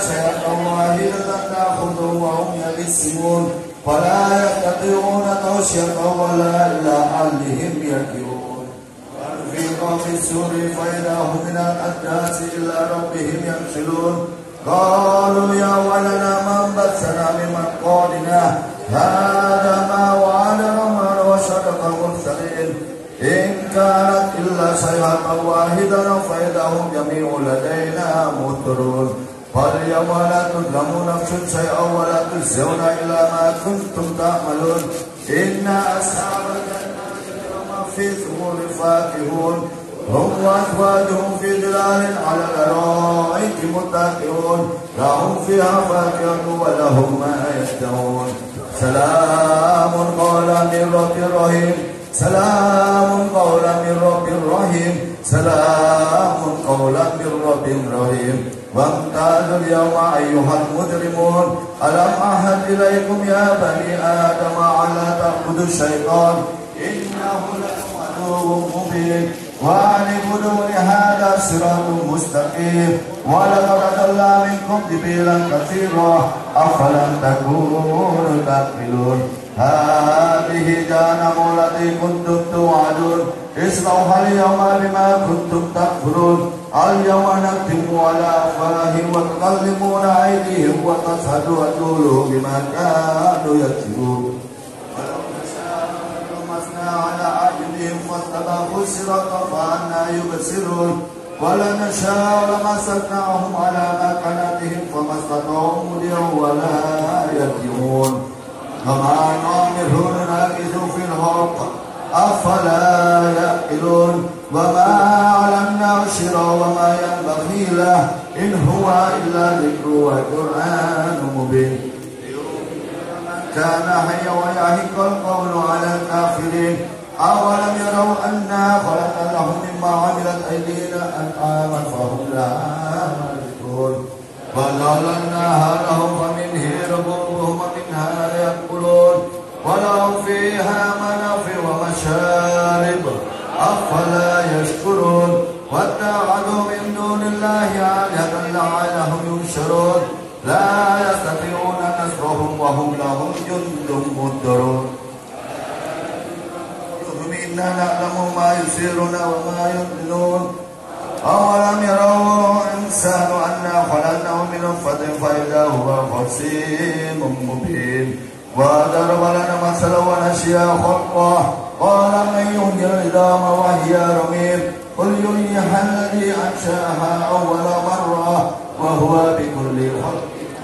غشيت ولا إلى أهلهم يرجعون ونفخ في السور فإذا هم من الأجداث إلى ربهم ينسلون قالوا يا ولنا من بثنا من مرقادنا هذا ما وعد الرحمن وصدق المرسلين إن كانت إلا صيحة واحدة فإذا هم جميع لدينا مهدرون فاليوم لا تظلم نفس شيئا ولا تجزون إلا ما كنتم تعملون إن أصحاب الجنة اليوم في ثمور فاكهون هم وأزواجهم في ظلال على الأرائك متكئون لهم فيها فاكهة ولهم ما يشتهون سلام قولا من رب رحيم سلام قولا من رب رحيم سلام قولا من رب رحيم وامتازوا اليوم أيها المجرمون ألم أعهد إليكم يا بني آدم ألا تعبدوا الشيطان إنه لكم عدو مبين وأن اعبدوني هذا صراط مستقيم ولقد أضل منكم جبلا كثيرا أفلم تكونوا تعقلون هذه جهنم التي كنتم توعدون اصلوها اليوم بما كنتم تكفرون اليوم نختم على أفواههم وتكلمنا أيديهم وتشهد أرجلهم بما كانوا يكسبون ولو نشاء لطمسنا على أعينهم فاستبقوا الصراط فأنى يبصرون ولنشاء لمسكناهم على مكانتهم فما استطاعوا مضيا ولا يرجعون وما نؤمرهم ناكث في الأرض أفلا يعقلون وما علمناه الشرع وما ينبغي له إن هو إلا ذكر وقرآن مبين كان حيا ويحق القول على الكافرين أولم يروا أنا خلقنا لهم مما عملت أيدينا أنعاما فهم لها مالكون وظللناها لهم فمنه ركوبهم ومنها يأكلون ولهم فيها منافع ومشارب أفلا يشكرون واتخذوا من دون الله آلهة لعلهم ينشرون لا يستطيعون نصرهم وهم لهم جند مهدرون إنا نعلم ما يسرون وما يعلنون أولم يروا إنسان أنا خلقناه من نطفة فإذا هو خصيم مبين وضرب لنا مثلا ونسي خلقه قال من يحيي العظام وهي رميم قل يحييها الذي أنشأها أول مرة وهو بكل خلق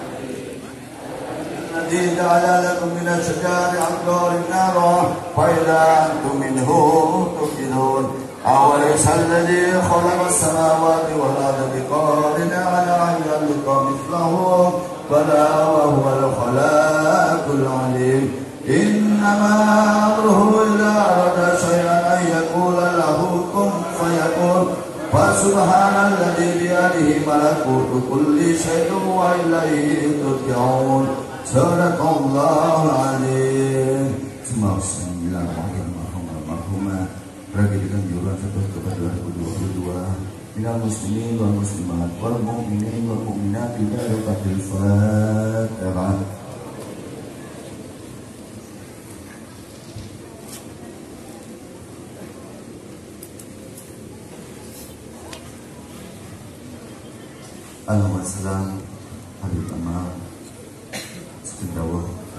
الذي جعل لكم من الشجار أشجار نارا فإذا أنتم منه توقدون أوليس الذي خلق السماوات والأرض بقادر على أن يخلق مثلهم بلى وهو الخلاق العليم إنما أمره إذا أراد شيئا أن يقول له كن فيكون فسبحان الذي بيده ملكوت كل شيء وإليه ترجعون صدق الله العظيم. Bismillahirrahmanirrahim. Bagi dikanjurkan kepada 2022 minal muslimin wal muslimat wal mu'minin wal mu'minat ila al Fatihah. Alhamdulillah, Habib Amal, Sekendawa,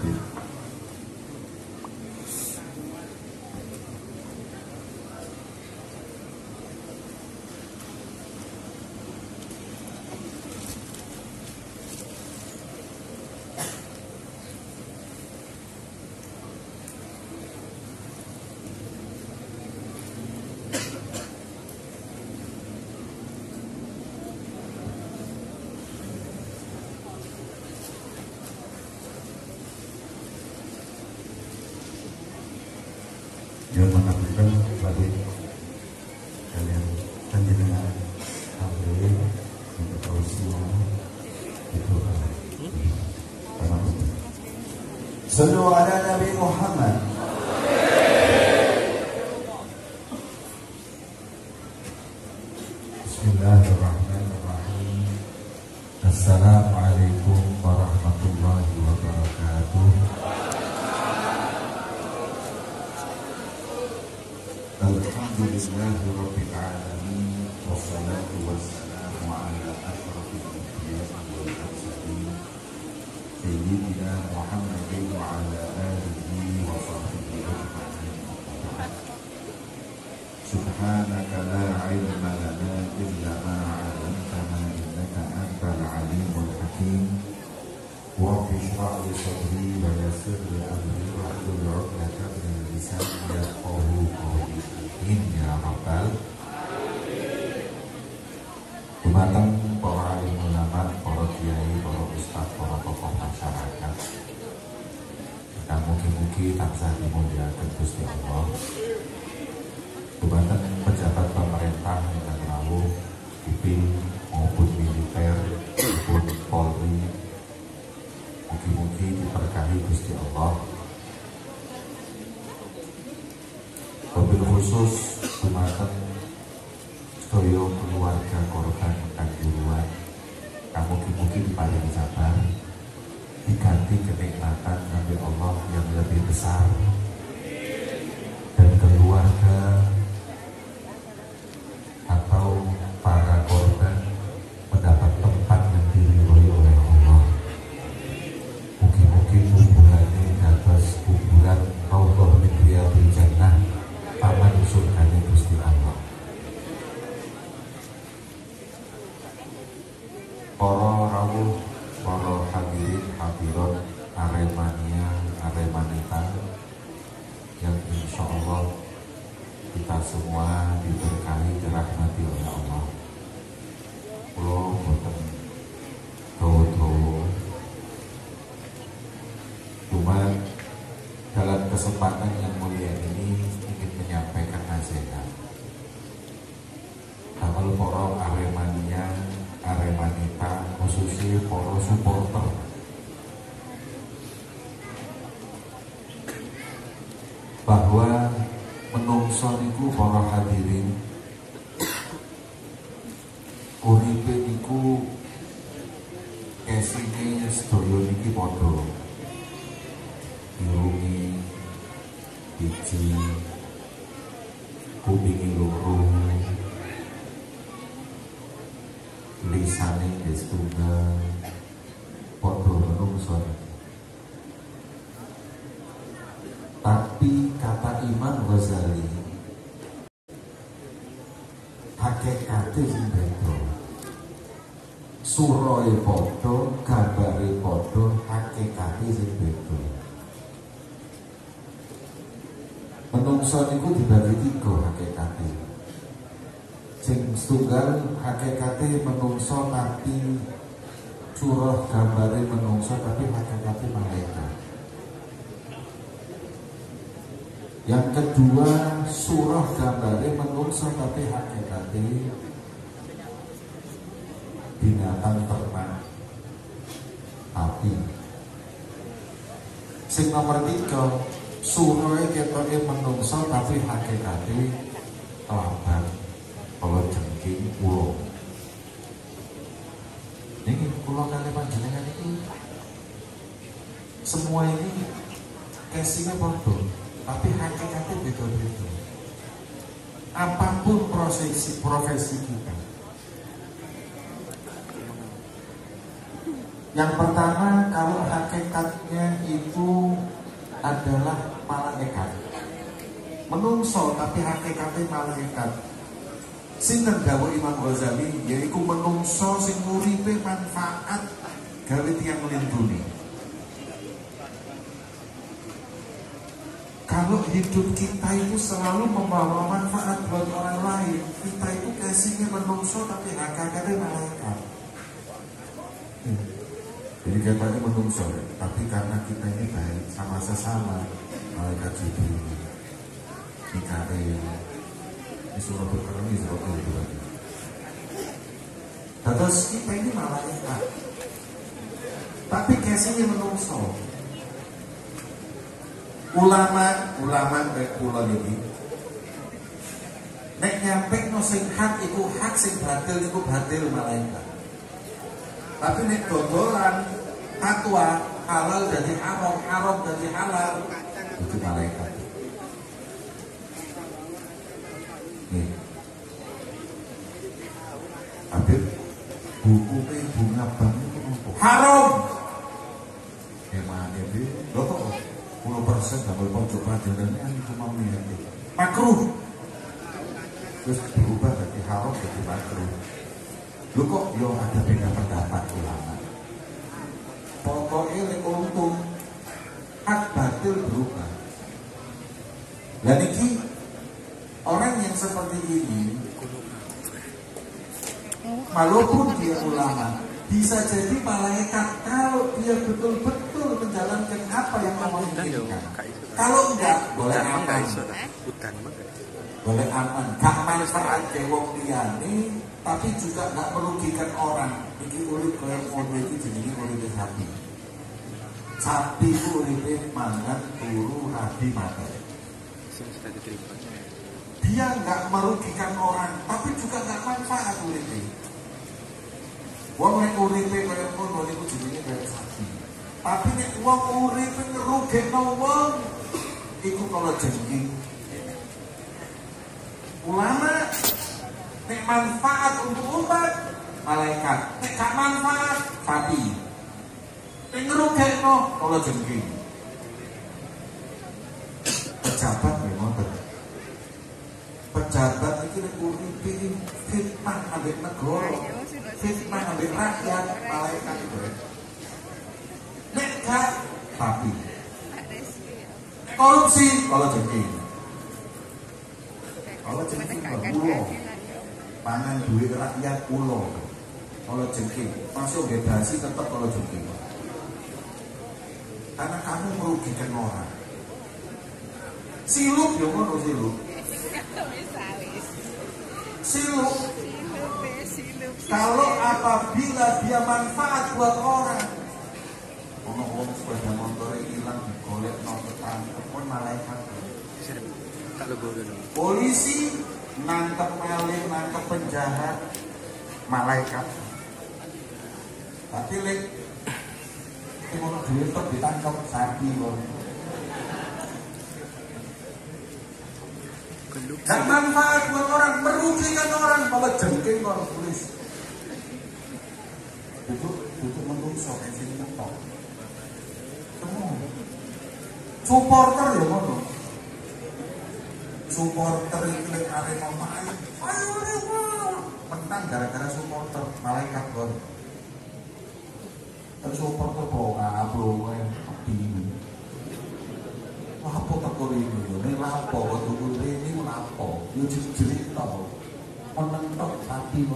yang mengaturkan bagi kalian panjenengan ambil untuk tahu semua itu karena sallu ala Nabi Muhammad. Bismillahirrahmanirrahim. Assalamualaikum warahmatullahi wabarakatuh. Alhamdulillahi Rabbil Alamin. Wassalatu wassalamu ala ashrafil anbiya'i wal mursalin Sayyidina Muhammadin wa ala alihi wa sahbihi ajma'in. Subhanaka la ilma lana illa ma 'allamtana innaka antal alimul hakim. Wa shrah li sadri wa yassir li amri wahlul 'uqdatam min lisani yafqahu qawli. Ya Rabbal dumateng para alim ulama, para kiai, para ustaz, para tokoh masyarakat, mugi-mugi tansah dimulyakaken Gusti Allah. Dumateng pejabat pemerintah ingkang rawuh, sipil maupun militer, maupun Polri, mugi-mugi diberkahi Gusti Allah. Wabil khusus dumateng sedaya keluarga korban kanjuruhan, mugi-mugi diparingi sabar, diganti kenikmatan dari Allah yang lebih besar, dan keluarga atau para korban mendapat tempat yang diridhoi oleh Allah. Mugi-mugi kuburannya dados kuburan Allah min riyadil jannah, paman surgane Gusti Allah. Para rawuh, para hadirin hadirat, Aremania, Aremanita, yang insya Allah kita semua diberkahi dirahmati oleh Allah. Kula boten dawa-dawa, cuma dalam kesempatan yang mulia ini ingin menyampaikan nasihat. Kalau para Aremania, Aremanita, khususnya para supporter, bahwa menungso niku para hadirin, uripe niku esine sedaya niki padha. Irungi biji, kupingi loro, lisane wis tunggal, padha menungso. Tapi kata Imam Ghazali, hakikate sing beda. Surahe padha, gambare padha, hakikate sing beda. Menungso niku dibagi tiga hakikate. Sing setunggal hakikate menungso tapi surah gambare menungso tapi hakikate malaikat. Yang kedua, surah gambare menungso tapi hakikate binatang ternak, api. Sing nomor tiga, surah ketoke menungso tapi hakikate kelaban, kalau jengking, ulo. Ini pulau kali panjenengan itu semua ini casingnya bodoh, tapi hakikatnya beda-beda. Apapun profesi kita. Yang pertama, kalau hakikatnya itu adalah malaikat, menungso tapi hakikatnya malaikat. Sinten dawuh Imam Ghazali, yaitu menungso sing uripe manfaat gawe tiyang nglindungi. Kalau hidup kita itu selalu membawa manfaat buat orang lain, kita itu kasihnya menungso tapi hakikatnya malaikat. Jadi katanya menungso, tapi karena kita ini baik sama sesama, malaikat Jibril, Mikael, disuruh berperang, disuruh berperang. Terus kita ini malaikat, tapi kasihnya menungso. Ulama kayak pulau ini, nek nyampe no sing hak iku hak, sing batil iku batil malaikat. Tapi nek dodolan fatwa halal jadi haram, haram jadi halal, itu malaikat. Habib, buku bunga bank itu haram. Gimana ini? Lo kok 10% sampai pojok pelajaran ini cuma milih makruh. Terus berubah dari haram jadi makruh. Lo kok yo ada beda pendapat ulama. Pokoknya untung hak batil berubah. Dan ini orang yang seperti ini, walaupun dia ulama, bisa jadi malaikat kalau dia betul-betul menjalankan apa yang Allah inginkan. Kalau enggak, boleh aman. Boleh aman. Gak manfaat ke wong liyane, tapi juga gak merugikan orang. Iki urip kaya ngono iki jenenge urip sapi. Sapi uripe mangan turu rabi mati. Dia nggak merugikan orang, tapi juga nggak manfaat uripe. Wong nek uripe kaya ngono niku jenenge kaya sapi. Tapi nek wong uripe ngerugekno wong, iku kala jengking. Ulama nek manfaat untuk umat, malaikat. Nek gak manfaat, sapi. Nek ngerugekno kala jengking. Pejabat memang pejabat itu uripe fitnah ambek negara, fitnah ambek rakyat, malaikat itu. Nek gak tapi korupsi kalau jengking. Kalau jengking pulo, pangan duit rakyat pulo. Kalau jengking, masuk bebasi tetap kalau jengking. Karena kamu merugikan orang. Silup ya ngono silup. Silup. Kalau apabila dia manfaat buat orang, orang sepeda motor hilang, digolek nomor tangkap pun malaikat. Polisi nangkep maling, nangkep penjahat, malaikat. Tapi lek ngono duit tetep ditangkap sapi kok. Gak manfaat buat orang, merugikan orang, malah jengking orang tulis. Itu menungso kayak sini mentok. Supporter ya ngono. Supporter itu yang Arema main, ayo Arema, menang gara-gara supporter, malaikat gon. Terus supporter bawa ngablo kayak ini. Apa tekor ini lapo, waktu ini lapo, yo cerita, menentok tapi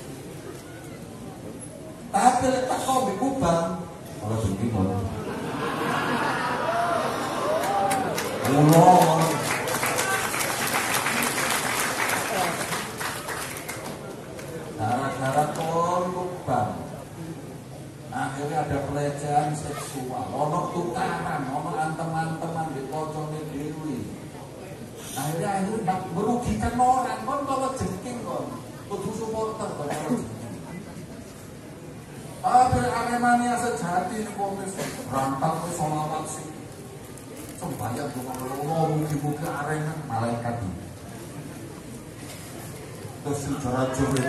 tapi tak kau berubah, kalau begini Allah, gara-gara kau berubah. Akhirnya ada pelecehan seksual, ono tukaran, ono antem-anteman di kocone dewi. Akhirnya merugikan orang, kon kalau jengking kon, kudu supporter kon kalau jengking. Tapi Aremania sejati ini komis, berangkat ke sholawat sih. Sembayang dengan Allah, mugi-mugi Arema malaikat ini. Terus si jorat-jorit,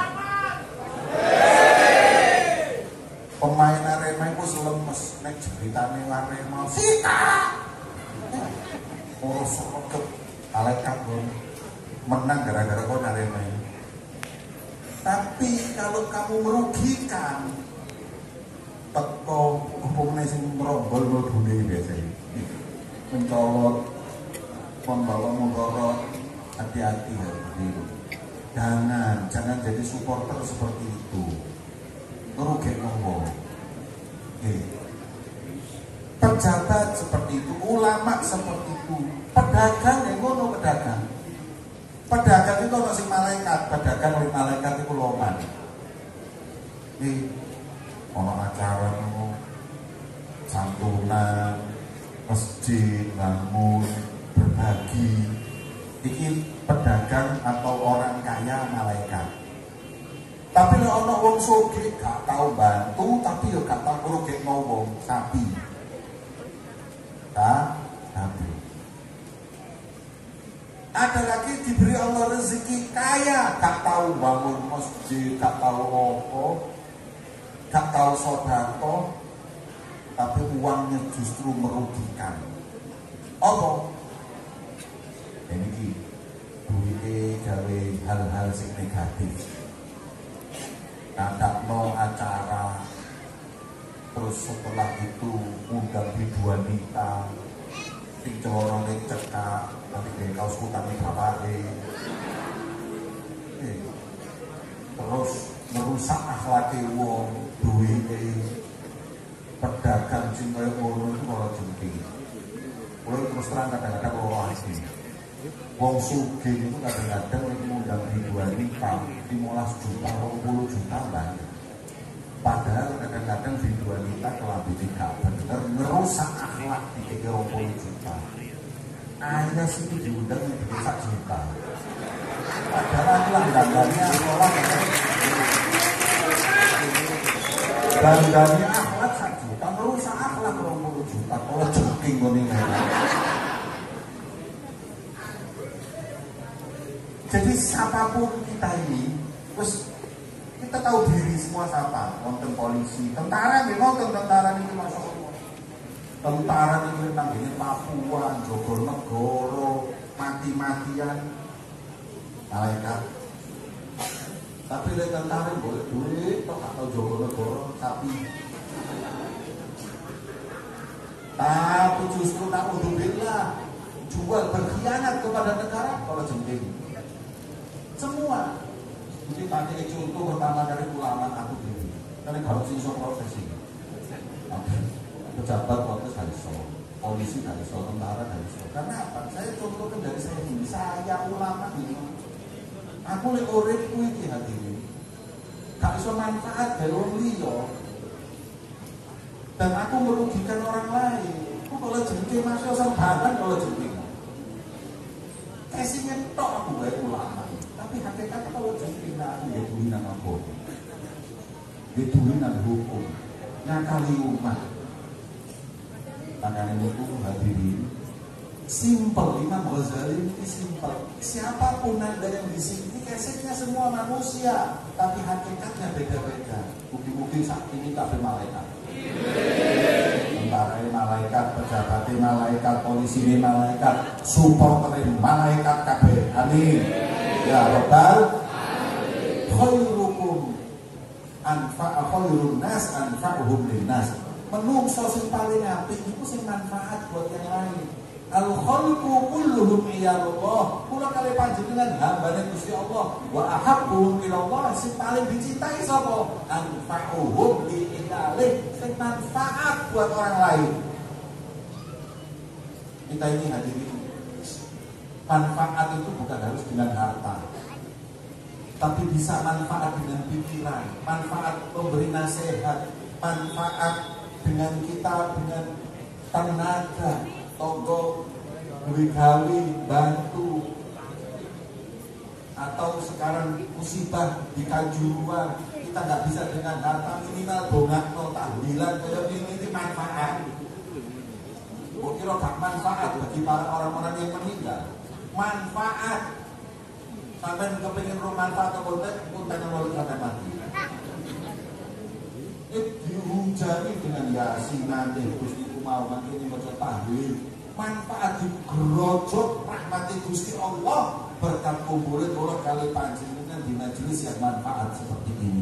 pemain Arema itu lemes, nek ceritane Arema Sita urus sokep malaikat menang gara-gara kau Arema ini. Tapi kalau kamu merugikan teko hubungannya sing merombol mlebune biasanya mencolot membawa mudorot, hati-hati itu. Jangan jadi supporter seperti itu. Merugikan ngomong. Pejabat seperti itu, ulama seperti itu, pedagang yang ngono pedagang. Pedagang itu ono sing malaikat, pedagang oleh malaikat itu loman. Ono acara ngono, santunan, masjid, bangun, berbagi. Iki pedagang atau orang kaya malaikat. Tapi nek ana wong sugih gak tau bantu, tapi yo gak tau ngrugekno wong, sapi. Sapi. Ada lagi diberi Allah rezeki kaya, gak tahu bangun masjid, gak tahu apa, gak tahu sodako, tapi uangnya justru merugikan. Apa? Ini duitnya gawe hal-hal yang negatif. Ngadakan acara, terus setelah itu undang biduan wanita, sing corong ning cekak, nanti gawe kaos kutane bapake. Terus merusak akhlake wong, duwite pedagang sing kaya ngono iku ora jengking. Kulo terus terang kadang-kadang ora asli. Wong sugih itu kadang-kadang ngundang biduan wanita 15 juta, 20 juta banyak. Padahal kadang-kadang biduan wanita kelambi tidak bener, merusak akhlak di 20 juta. Akhirnya situ diundang yang bikin 1 juta. Padahal aku langganannya sekolah langganannya akhlak 1 juta, merusak akhlak 20 juta. Kalau jengking ini. Jadi siapapun kita ini, terus kita tahu diri semua siapa, nonton polisi, tentara nih, nonton tentara ini masuk Allah. Tentara ini tanggungnya Papua, Jogonegoro, mati-matian, malaikat. Tapi lihat tentara boleh duit, atau Jogonegoro, sapi. Tapi justru tak udzubillah, jual berkhianat kepada negara kalau jengking. Semua. Jadi pakai contoh pertama dari ulama aku diri. Karena kalau siswa profesi, pejabat protes dari so, polisi dari so, tentara dari so. Karena apa? Saya contohkan dari saya ini. Saya ulama ini. Aku lihat orang itu hati ini. Gak bisa manfaat dari orang liya. Dan aku merugikan orang lain. Aku kalau jengking masuk sembarangan kalau jengking. Kasihnya tok aku baik ulama. Tapi hakikatnya kalau jengking aku ya duit nama bodoh, ya duit nama hukum, ngakali umat. Makanya itu hadirin, simple. Imam Ghazali ini simple. Siapapun anda yang di sini, kesetnya semua manusia, tapi hakikatnya beda-beda. Mungkin saat ini kabeh malaikat. Tentara malaikat, pejabat malaikat, polisi malaikat, supporter malaikat kabeh. Amin. Ya Rabbal khairukum khairun nas anfa'uhum linnas. Menungso sing paling apik iku sing manfaat buat yang lain. Al khalqu kulluhum iyallah. Kula kali panjenengan hambane Gusti Allah. Wa ahabbuhum ilallah, sing paling dicintai sapa? Anfa'uhum li'illalih, sing manfaat buat orang lain. Kita ini hadirin, manfaat itu bukan harus dengan harta, tapi bisa manfaat dengan pikiran, manfaat memberi nasihat, manfaat dengan kita dengan tenaga, togo, gawe, bantu, atau sekarang musibah di Kanjuruhan kita nggak bisa dengan harta, minimal dongakno tahlilan kayak ini manfaat. Kira gak manfaat bagi para orang-orang yang meninggal. Manfaat. Sampai kepingin manfaat atau konten, konten yang lalu sampai mati. Dihujani dengan yasin nanti Gusti mau nanti ini baca tahlil. Manfaat digerojok rahmati Gusti Allah berkat kumpulin Allah kali panjenengan di majelis yang manfaat seperti ini.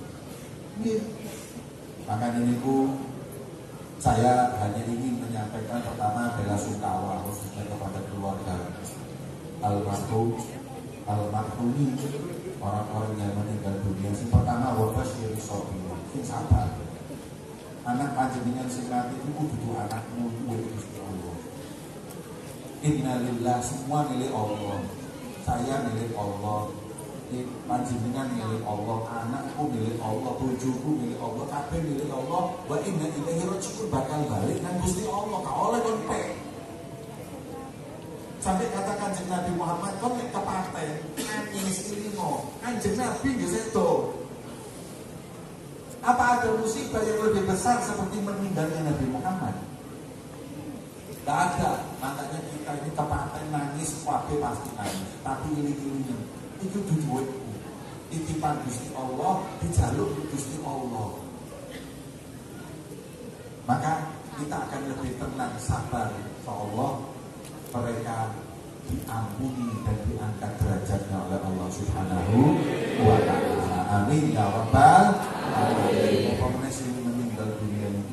Makanya ini saya hanya ingin menyampaikan pertama bela sungkawa khususnya kepada keluarga almarhum, almarhumi, orang-orang yang meninggal dunia. Yang pertama wabasyiri sabir, sing sabar. Anak panjenengan sing mati itu kudu anakmu kuwi Gusti Allah. Innalillah, semua milik Allah. Saya milik Allah. Panjenengan milik Allah, anakku milik Allah, bojoku milik Allah, kabeh milik Allah. Wa inna ilaihi raji'un, bakal balik nang Gusti Allah. Ka oleh kon pek. Sampai katakan Kanjeng Nabi Muhammad kon nek kepaten nangis ilingo. Kanjeng Nabi nggih sedo. Apa ada musibah yang lebih besar seperti meninggalnya Nabi Muhammad? Tidak ada. Makanya kita ini kepaten nangis, wah kabeh pasti nangis. Tapi ini itu duitku. Titipan Gusti Allah, dijaluk Gusti Allah. Maka kita akan lebih tenang, sabar. Insyaallah mereka diampuni dan diangkat derajatnya oleh Allah Subhanahu wa ta'ala. Amin ya rabbal alamin. Apa sing meninggal dunia ini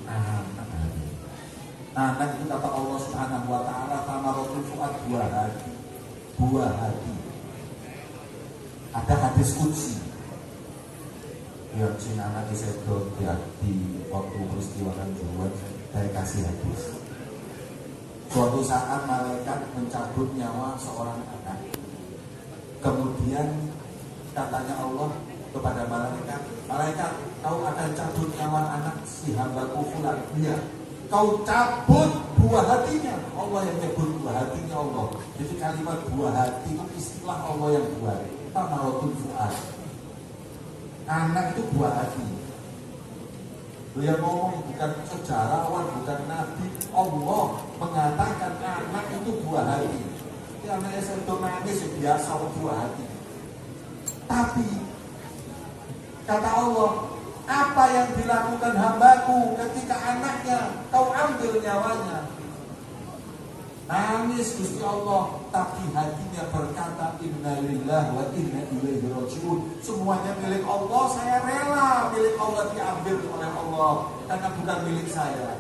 anak itu kata Allah Subhanahu wa ta'ala, tamaratul fuad, buah hati. Ada hadis qudsi yang sing anak disedot di waktu peristiwa Kanjuruhan, saya kasih hadis. Suatu saat malaikat mencabut nyawa seorang anak. Kemudian katanya Allah kepada malaikat, malaikat, kau akan cabut nyawa anak si hambaku fulan. Iya, kau cabut buah hatinya. Allah yang nyebut buah hatinya Allah. Jadi kalimat buah hati itu istilah Allah yang buat. Tamaratul fuad. Anak itu buah hati. Beliau ngomong bukan sejarawan, bukan nabi. Allah mengatakan anak itu buah hati. Ya, anaknya sentuh nangis biasa buah hati. Tapi kata Allah, apa yang dilakukan hambaku ketika anaknya kau ambil nyawanya? Nangis Gusti Allah, tapi hatinya berkata inna lillahi wa inna ilaihi raji'un. Semuanya milik Allah, saya rela milik Allah diambil oleh Allah karena bukan milik saya.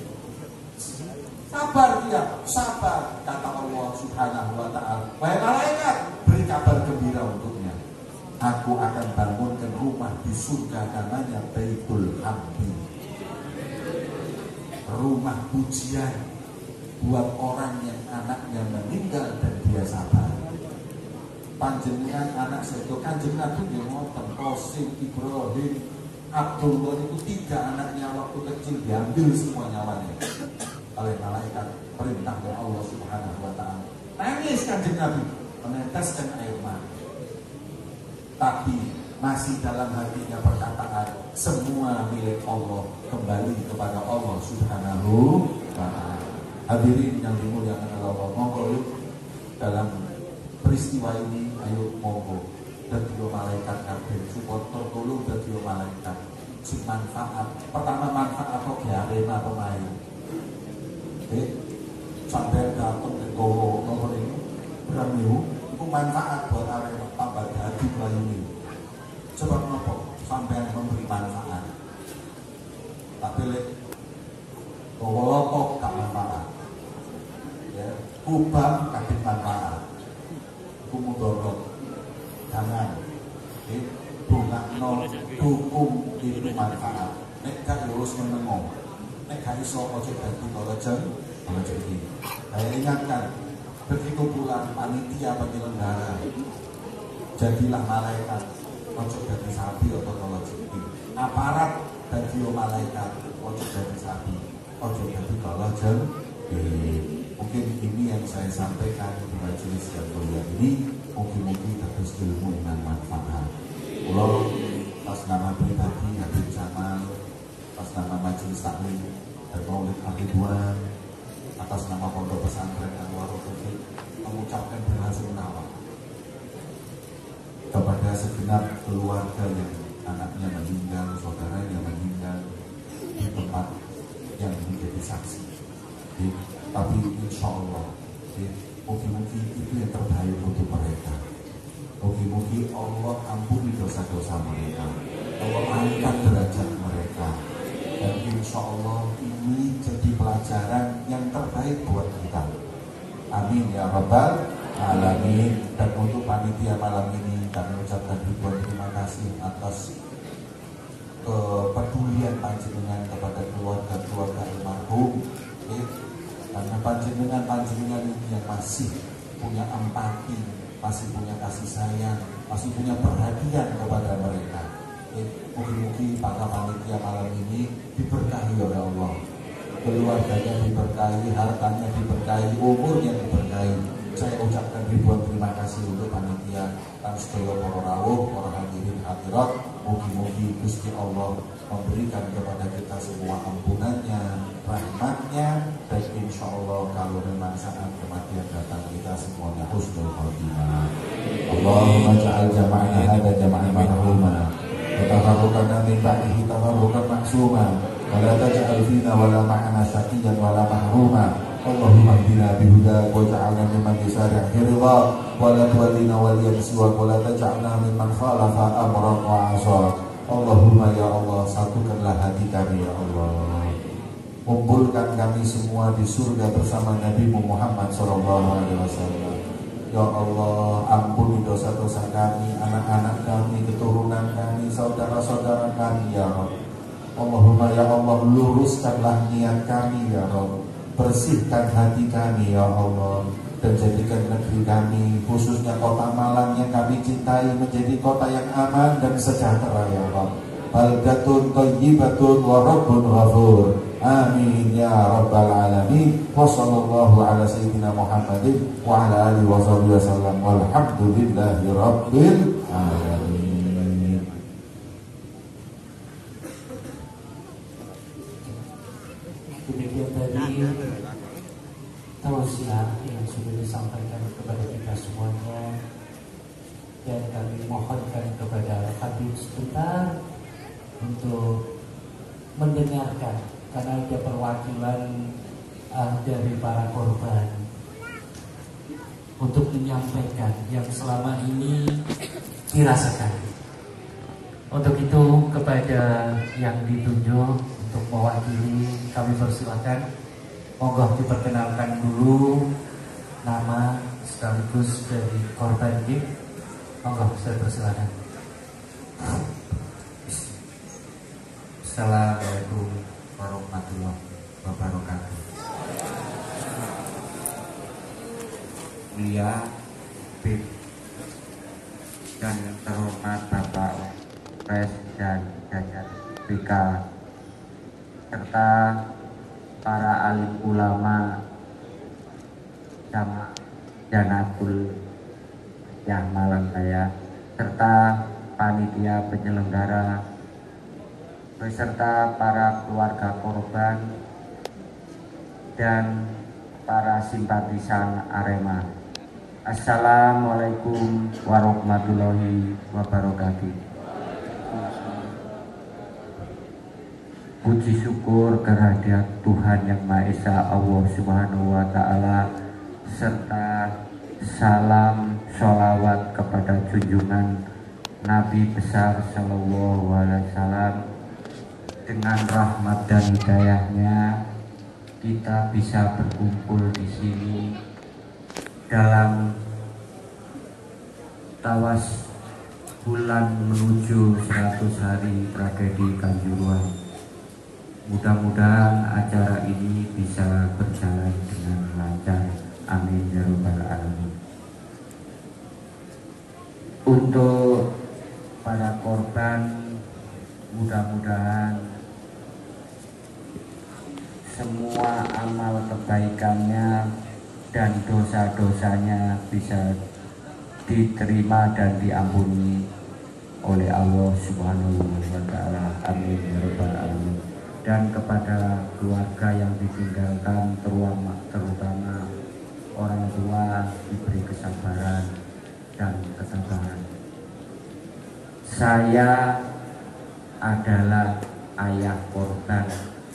Sabar dia, sabar, kata Allah Subhanahu wa ta'ala. Wahai malaikat, beri kabar gembira untuknya. Aku akan bangunkan rumah di surga namanya Baitul Hamdi. Rumah pujian buat orang yang anaknya meninggal dan dia sabar. Panjenengan anak sedo Kanjeng Nabi yang ngoten, Qasim, Ibrahim, Abdullah itu 3 anaknya waktu kecil diambil semua nyawanya oleh malaikat, perintah dari Allah Subhanahu wa ta'ala. Nangis Kanjeng Nabi, meneteskan air mata. Tapi masih dalam hatinya perkataan, semua milik Allah kembali kepada Allah Subhanahu wa ta'ala. Hadirin yang dimuliakan Allah, monggo yuk dalam peristiwa ini, ayo monggo dadi malaikat kabeh support tertulung dadi malaikat sing manfaat. Pertama manfaat kok arena pemain. Sampai datang ke gowo nomor ini beraniu itu manfaat buat arena tambah hati pelayu ini. Sebab apa? Sampai memberi manfaat. Tapi lek gowo lokok gak manfaat. Ya, kubang kadang manfaat. Kumudorot jangan dongakno dukung itu manfaat. Nek gak lulus menengok, nek gak iso ojo dadi kolajeng iki. Saya ingatkan, begitu pula panitia penyelenggara, jadilah malaikat, ojo dadi sapi atau kolajeng iki. Aparat dadi malaikat, ojo dadi sapi, ojo dadi kolajeng iki. Mungkin ini yang saya sampaikan di majelis yang mulia ini. Mungkin terus ilmu dengan manfaat. Kalau pas nama pribadi Habib Jamal, pas nama majelis taklim dan Maulid Al-Ridwan, atas nama Pondok Pesantren Anwarul Taufik, mengucapkan bela-sungkawa kepada segenap keluarga yang anaknya meninggal, saudaranya meninggal di tempat yang menjadi saksi. Tapi insya Allah mungkin itu yang terbaik untuk mereka. Mungkin Allah ampuni dosa-dosa mereka, Allah angkat derajat mereka, dan insya Allah ini jadi pelajaran yang terbaik buat kita. Amin ya rabbal alamin. Dan untuk panitia malam ini kami ucapkan ribuan terima kasih atas kepedulian panjenengan kepada keluarga almarhum. Karena panjenengan ini yang masih punya empati, masih punya kasih sayang, masih punya perhatian kepada mereka. Mungkin para panitia malam ini diberkahi oleh Allah, keluarganya diberkahi, hartanya diberkahi, umurnya diberkahi. Saya ucapkan ribuan terima kasih untuk panitia dan sedoyo para rawuh, para hadirin hadirat. Mugi-mugi Gusti Allah memberikan kepada kita semua ampunannya, rahmatnya, dan insya Allah kalau memang saat kematian datang kita semuanya husnul khotimah. Allahumma ja'al jama'ana hada jama'an marhumah wa tafarruqana min ba'dihi tafarruqan maksuma wa la taj'al fina wa la ma'ana syaqiyan wa la mahruma. Allahumma hdina bihuda wa ja'alna mimman yusari' fi ridha wa la tuwallina waliyan siwak wa la taj'alna mimman khalafa amran wa 'asa. Allahumma ya Allah, satukanlah hati kami ya Allah, kumpulkan kami semua di surga bersama Nabi Muhammad SAW. Ya Allah, ampuni dosa-dosa kami, anak-anak kami, keturunan kami, saudara-saudara kami ya Allah. Allahumma ya Allah, luruskanlah niat kami ya Allah, bersihkan hati kami ya Allah, dan jadikan negeri kami, khususnya kota Malang yang kami cintai, menjadi kota yang aman dan sejahtera ya Allah. Baldatun thayyibatun wa rabbun ghafur. Amin ya rabbal alamin. Wa sallallahu ala sayyidina Muhammadin wa ala alihi wa sahbihi wasallam. Walhamdulillahi rabbil alamin. Demikian tadi tausiah yang sudah disampaikan kepada kita semuanya, dan kami mohonkan kepada Habib sebentar untuk mendengarkan, karena ada perwakilan dari para korban untuk menyampaikan yang selama ini dirasakan. Untuk itu kepada yang ditunjuk untuk mewakili kami persilakan. Monggo diperkenalkan dulu nama sekaligus dari korban ini. Monggo saya persilakan. Assalamualaikum warahmatullahi wabarakatuh. Mulia Bib dan terhormat Bapak Pres dan jajaran BK serta para alim ulama Jamaah Janatul yang Malang Raya serta panitia penyelenggara beserta para keluarga korban dan para simpatisan Arema. Assalamualaikum warahmatullahi wabarakatuh. Puji syukur kehadirat Tuhan Yang Maha Esa Allah Subhanahu wa Ta'ala, serta salam sholawat kepada junjungan Nabi besar Sallallahu Alaihi Wasallam. Dengan rahmat dan hidayahnya kita bisa berkumpul di sini dalam tawas bulan menuju 100 hari tragedi Kanjuruhan. Mudah-mudahan acara ini bisa berjalan dengan lancar. Amin ya rabbal alamin. Untuk para korban, mudah-mudahan semua amal kebaikannya dan dosa-dosanya bisa diterima dan diampuni oleh Allah Subhanahu wa Ta'ala. Amin ya rabbal alamin. Dan kepada keluarga yang ditinggalkan, terutama orang tua, diberi kesabaran dan ketabahan. Saya adalah ayah korban.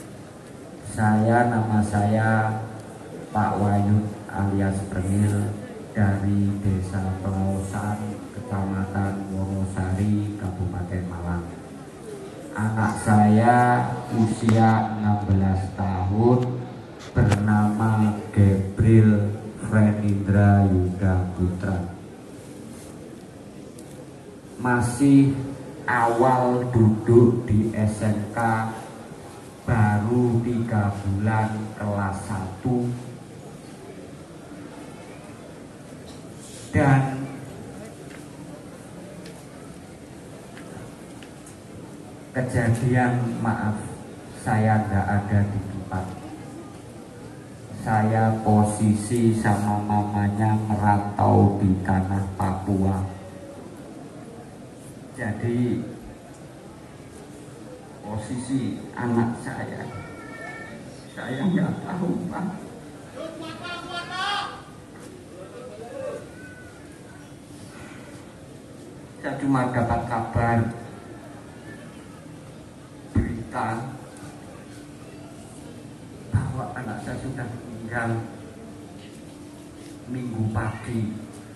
Nama saya Pak Wahyu alias Brengil dari Desa Pelausan, Kecamatan Wonosari, Kabupaten Malang. Anak saya usia 16 tahun, bernama Gabriel Frenindra Yuda Putra. Masih awal duduk di SMK, baru 3 bulan kelas 1, dan kejadian, maaf, saya nggak ada di tempat. Saya posisi sama mamanya merantau di tanah Papua. Jadi posisi anak saya nggak tahu Pak. Saya cuma dapat kabar berita bahwa anak saya sudah meninggal Minggu pagi,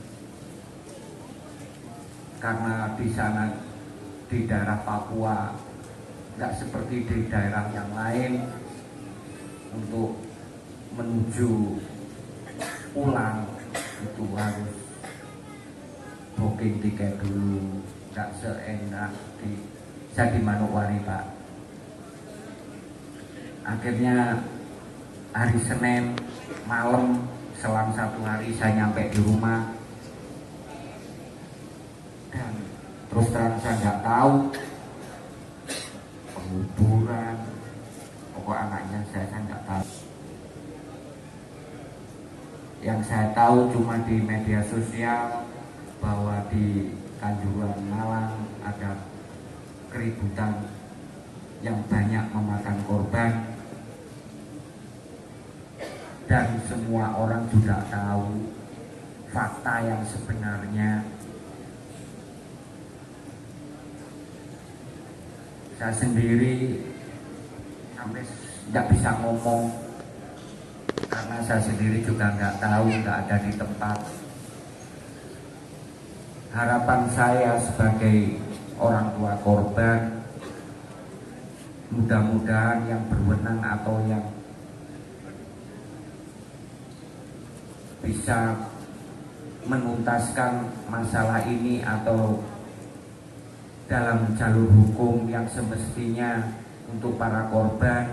karena di sana di daerah Papua nggak seperti di daerah yang lain, untuk menuju pulang itu harus booking tiket dulu, nggak seenak saya di Manokwari Pak. Akhirnya hari Senin malam selang 1 hari saya nyampe di rumah, dan terus terang saya nggak tahu penguburan pokok anaknya, saya nggak tahu. Yang saya tahu cuma di media sosial bahwa di Kanjuruhan Malang ada keributan yang banyak memakan korban, dan semua orang juga tahu fakta yang sebenarnya. Saya sendiri sampai nggak bisa ngomong karena saya sendiri juga nggak tahu, nggak ada di tempat. Harapan saya sebagai orang tua korban, mudah-mudahan yang berwenang atau yang bisa menuntaskan masalah ini atau dalam jalur hukum yang semestinya untuk para korban,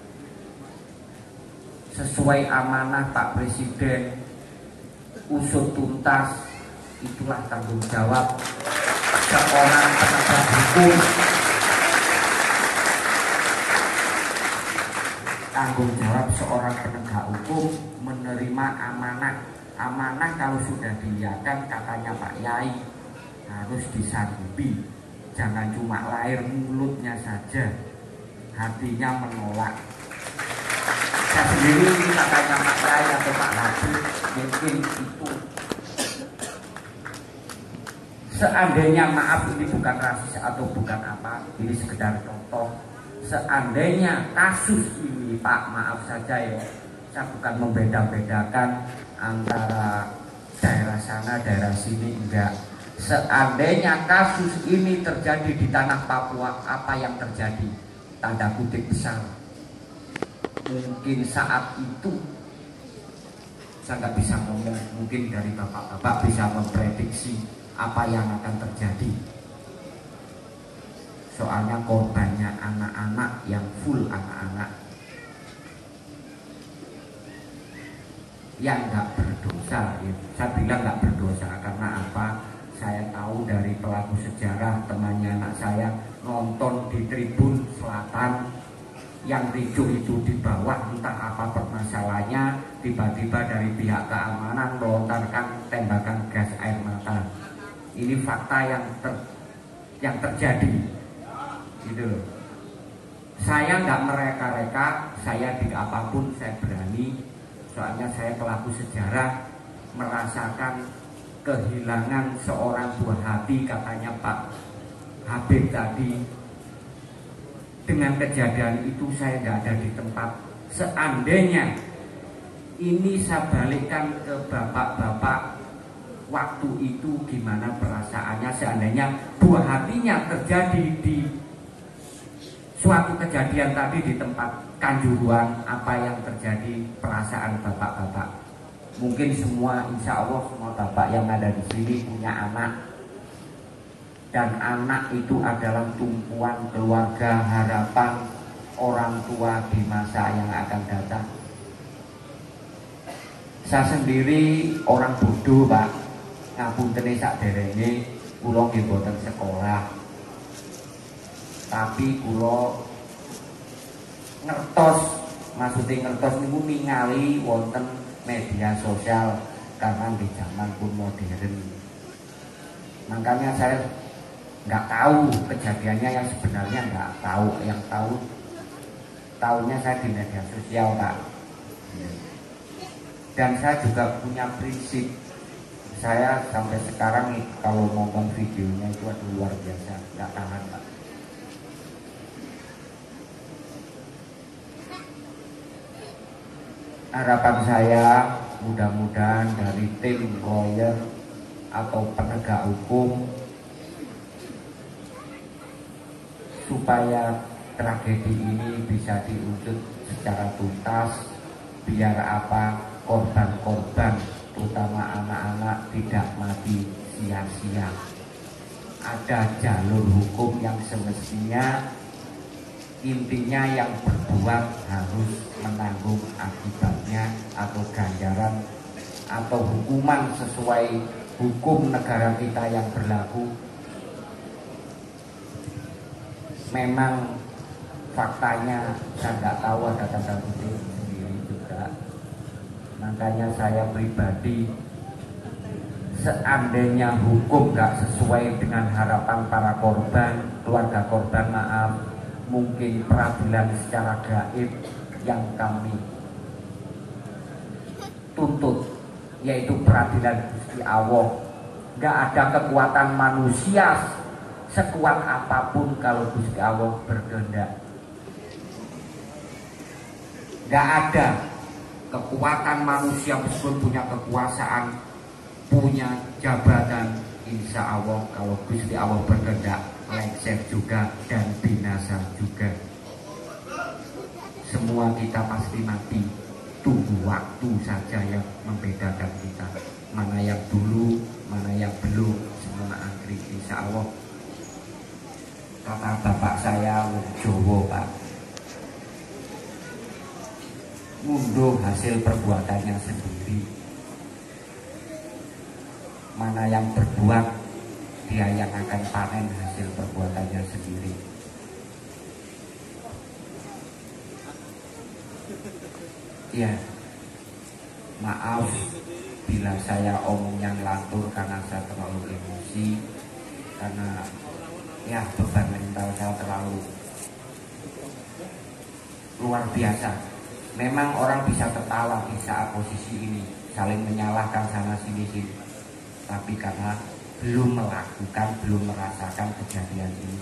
sesuai amanah Pak Presiden, usut tuntas, itulah tanggung jawab seorang penegak hukum. Tanggung jawab seorang penegak hukum menerima amanah. Amanah kalau sudah dilihatkan, katanya Pak Yai, harus disanggupi. Jangan cuma lahir mulutnya saja, hatinya menolak. Saya sendiri katanya Pak Yai atau Pak Nabi, mungkin itu. Seandainya, maaf ini bukan rasis atau bukan apa, ini sekedar contoh. Seandainya kasus ini Pak, maaf saja ya, saya bukan membeda-bedakan antara daerah sana, daerah sini, enggak. Seandainya kasus ini terjadi di tanah Papua, apa yang terjadi? Tanda kutip besar. Mungkin saat itu, saya nggak bisa ngomong, mungkin dari bapak-bapak bisa memprediksi apa yang akan terjadi. Soalnya korbannya anak-anak yang full anak-anak yang nggak berdosa, ya. Saya bilang nggak berdosa karena apa? Saya tahu dari pelaku sejarah, temannya anak saya nonton di tribun selatan, yang ricuh itu di bawah, entah apa permasalahannya, tiba-tiba dari pihak keamanan melontarkan tembakan gas air mata. Ini fakta yang terjadi, gitu loh. Saya nggak mereka-reka, saya di apapun saya berani. Soalnya saya pelaku sejarah, merasakan kehilangan seorang buah hati, katanya Pak Habib tadi. Dengan kejadian itu saya nggak ada di tempat. Seandainya ini saya balikkan ke bapak-bapak, waktu itu gimana perasaannya seandainya buah hatinya terjadi di suatu kejadian tadi di tempat Kanjuruhan, apa yang terjadi perasaan bapak-bapak? Mungkin semua, insya Allah semua bapak yang ada di sini punya anak, dan anak itu adalah tumpuan keluarga, harapan orang tua di masa yang akan datang. Saya sendiri orang bodoh Pak, ngapunten sakderenge kula nggih boten sekolah, tapi kula ngertos, maksudnya ngertos niku ningali wonten media sosial karena di zaman pun modern. Makanya saya nggak tahu kejadiannya, yang sebenarnya nggak tahu. Yang tahunya saya di media sosial, Pak. Dan saya juga punya prinsip. Saya sampai sekarang kalau nonton videonya itu luar biasa, nggak tahan, Pak. Harapan saya mudah-mudahan dari tim lawyer atau penegak hukum supaya tragedi ini bisa diusut secara tuntas, biar apa korban-korban terutama anak-anak tidak mati sia-sia. Ada jalur hukum yang semestinya, intinya yang berbuat harus menanggung akibatnya atau ganjaran atau hukuman sesuai hukum negara kita yang berlaku. Memang faktanya saya nggak tahu, ada tanda kutip sendiri juga. Makanya saya pribadi, seandainya hukum nggak sesuai dengan harapan para korban, keluarga korban, maaf, mungkin peradilan secara gaib yang kami tuntut, yaitu peradilan Gusti Allah. Nggak ada kekuatan manusia sekuat apapun kalau Gusti Allah berkehendak. Nggak ada kekuatan manusia meskipun punya kekuasaan, punya jabatan, insya Allah kalau Gusti Allah berkehendak lengser juga dan binasa juga. Semua kita pasti mati, tunggu waktu saja yang membedakan kita, mana yang dulu, mana yang belum, semua antri insya Allah. Kata bapak saya wong Jawa, Pak, ngunduh hasil perbuatannya sendiri. Mana yang berbuat, dia yang akan panen hasil perbuatannya sendiri. Ya, maaf bila saya omongnya ngelantur karena saya terlalu emosi, karena ya beban mental saya terlalu luar biasa. Memang orang bisa tertawa di saat posisi ini, saling menyalahkan sana sini, tapi karena belum melakukan, belum merasakan kejadian ini.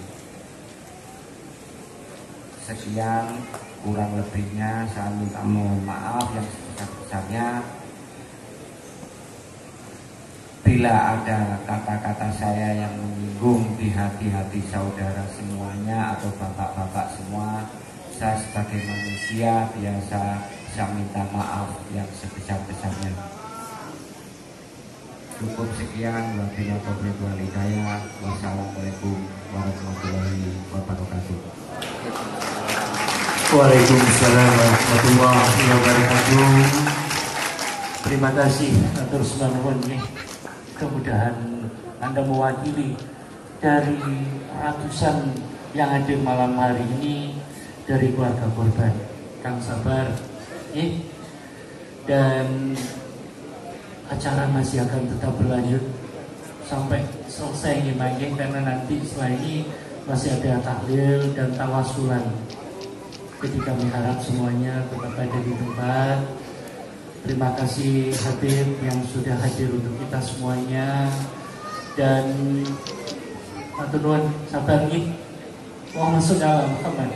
Sekian, kurang lebihnya saya minta mohon maaf yang sebesar-besarnya. Bila ada kata-kata saya yang menyinggung di hati-hati saudara semuanya atau bapak-bapak semua, saya sebagai manusia biasa, saya minta maaf yang sebesar-besarnya. Cukup sekian. Wassalamualaikum warahmatullahi wabarakatuh. Waalaikumsalam warahmatullahi wabarakatuh. Terima kasih atas nuwun nih. Kemudahan Anda mewakili dari ratusan yang hadir malam hari ini dari keluarga korban. Kang sabar, dan acara masih akan tetap berlanjut sampai selesai nih, karena nanti setelah ini masih ada tahlil dan tawasulan. Jadi kami harap semuanya tetap ada di tempat. Terima kasih Habib yang sudah hadir untuk kita semuanya, dan matur nuwun sabar nggih. Masuk dalam Muhammad.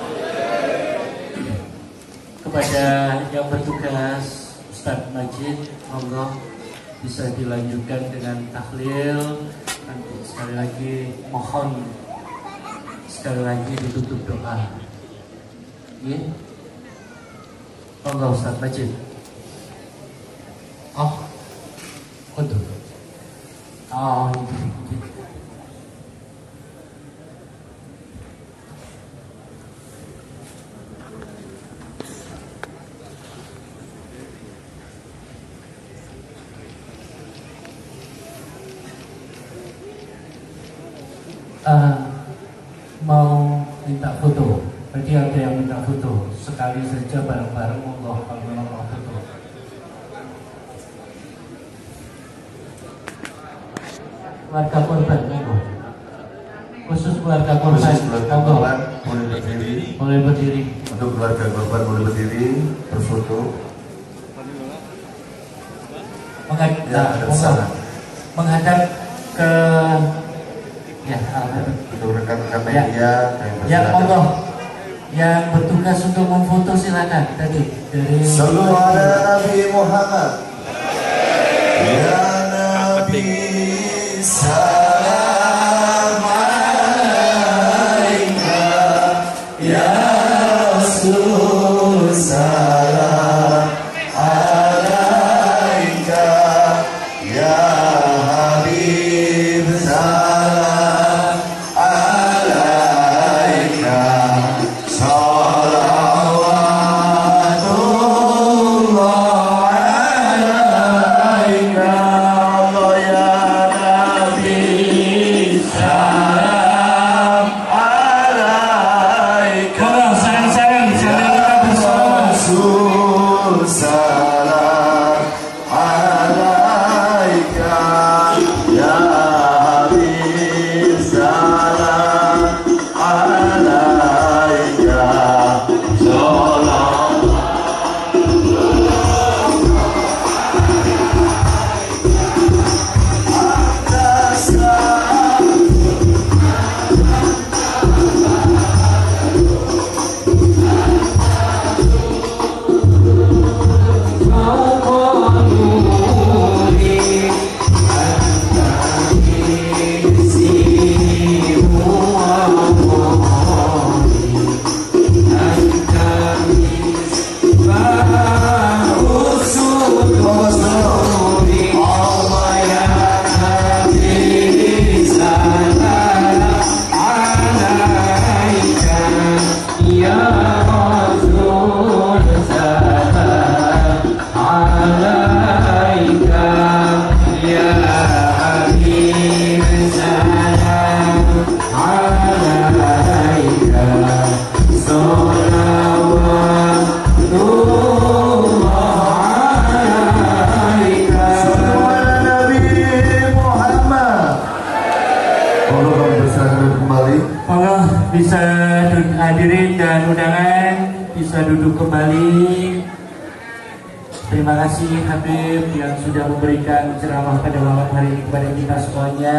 Kepada yang bertugas Ustadz Majid, monggo bisa dilanjutkan dengan tahlil. Nanti sekali lagi mohon sekali lagi ditutup doa. Monggo Ustadz Majid. Untuk ini. Mau minta foto. Berarti ada yang minta foto. Sekali saja bareng-bareng, monggo kalau memang mau foto. Warga korban, monggo. khusus keluarga korban. Khusus keluarga korban boleh berdiri. Boleh berdiri. Untuk keluarga korban boleh berdiri, berfoto. Menghadap ke untuk rekan-rekan media yang monggo yang bertugas untuk memfoto silakan tadi dari Sallu ala Nabi Muhammad. Ya Nabi salam alaika, ya Rasul salam alaika, ya Habib salam alaika, salawatullah alaika, Allah ya Nabi salam alaika, sayang-sayang kita bersama. Rasul salam alaika, ya Habib salam alaika, salam. Monggo bisa hadirin dan undangan bisa duduk kembali. Terima kasih Habib yang sudah memberikan ceramah pada malam hari ini kepada kita semuanya.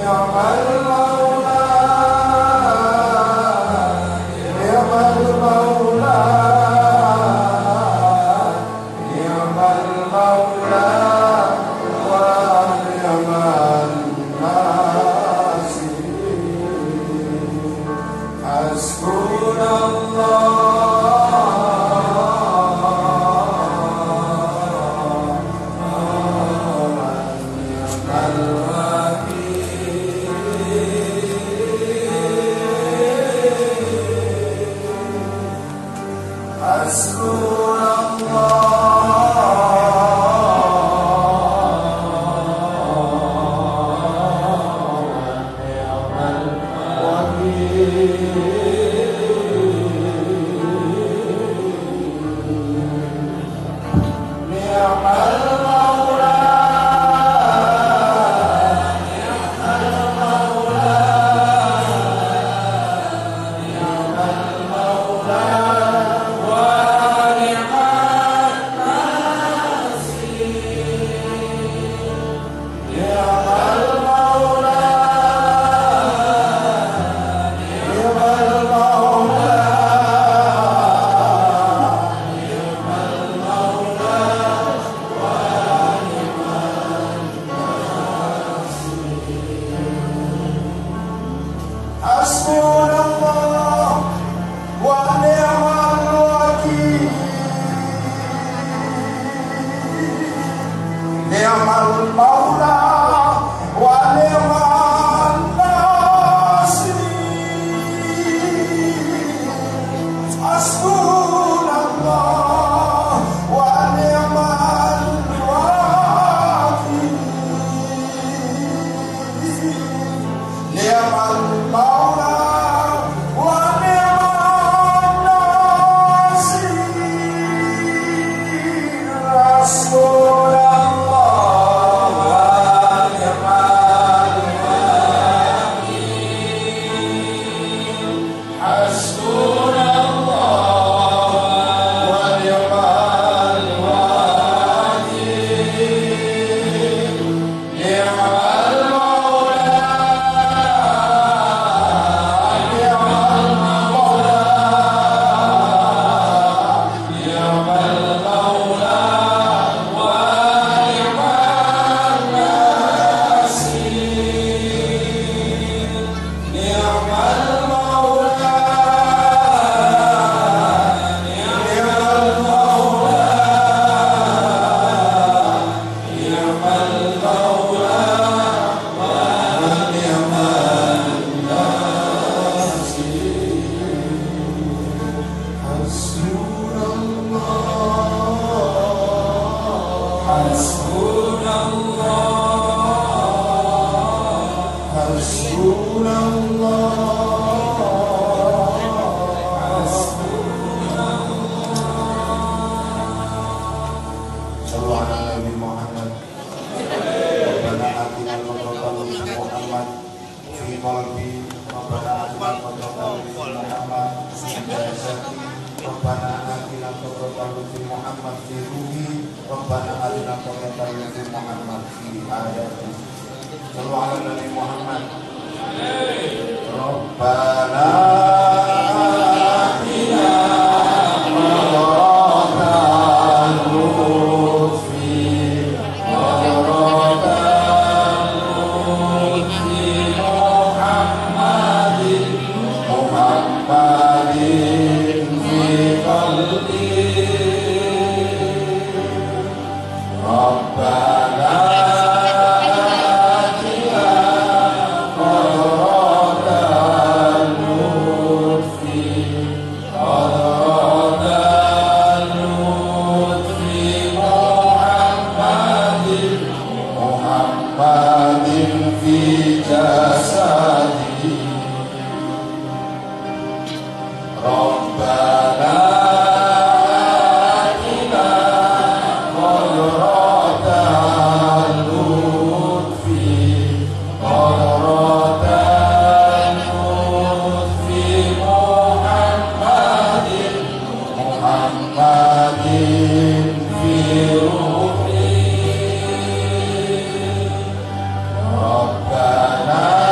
Rabbana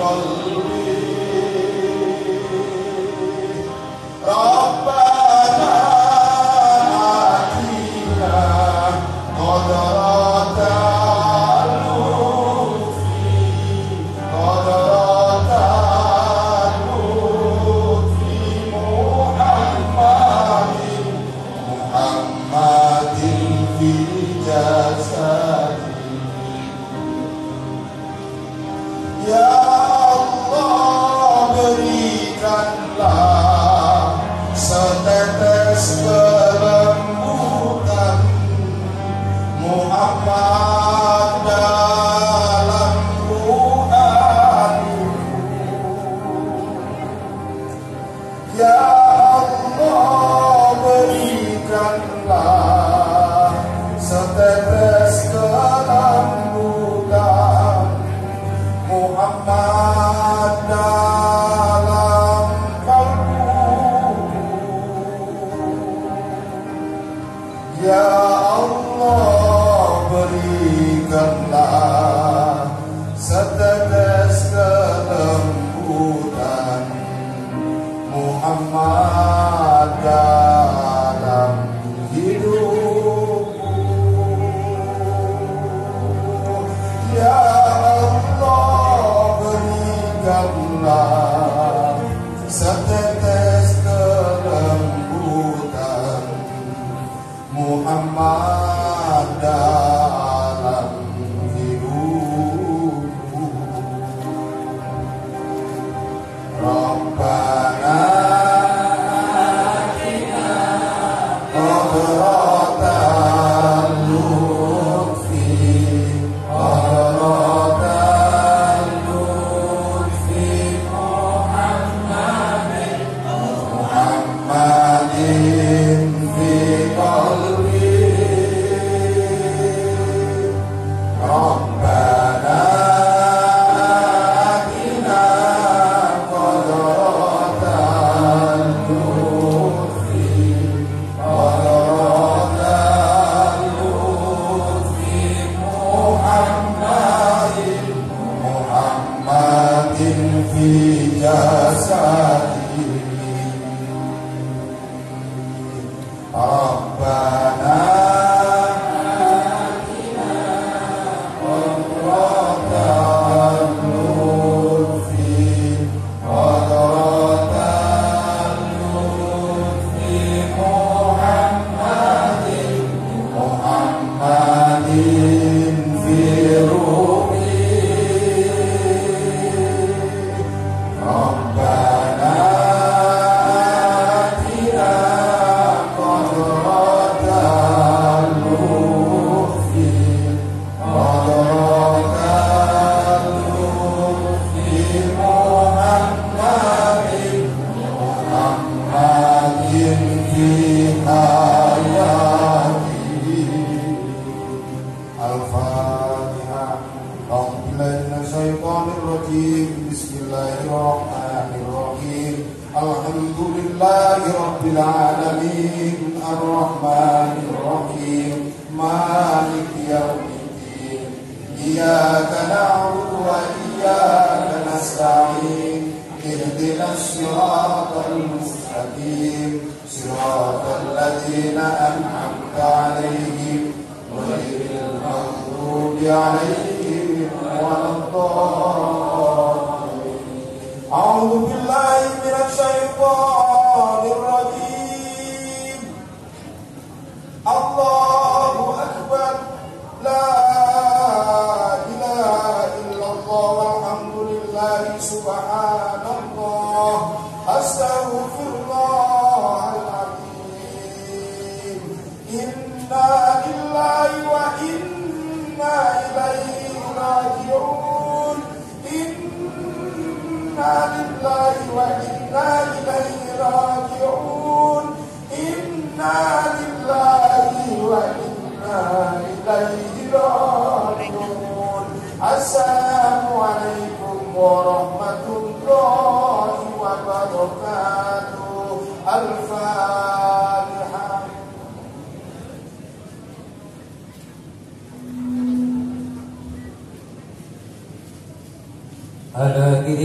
Hadirin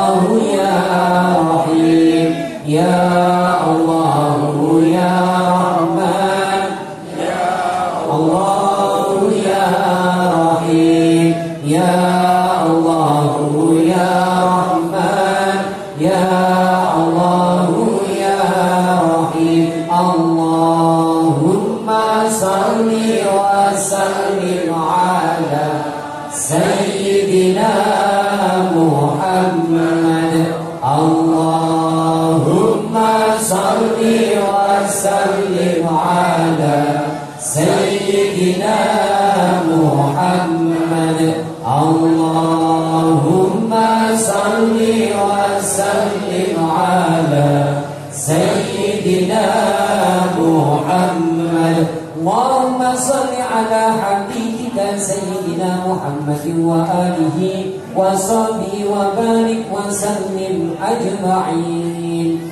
Allah ya Rahman ya Allah ya Rahim. Allahumma salli wa sallim ala Sayyidina Muhammad. Allahumma salli wa sallim ala Sayyidina Muhammad. Allahumma salli wa sallim ala Sayyidina Muhammad. Allahumma salli ala habibika Sayyidina Muhammad wa alihi wa sahbihi wa barik wa sallim ajma'in.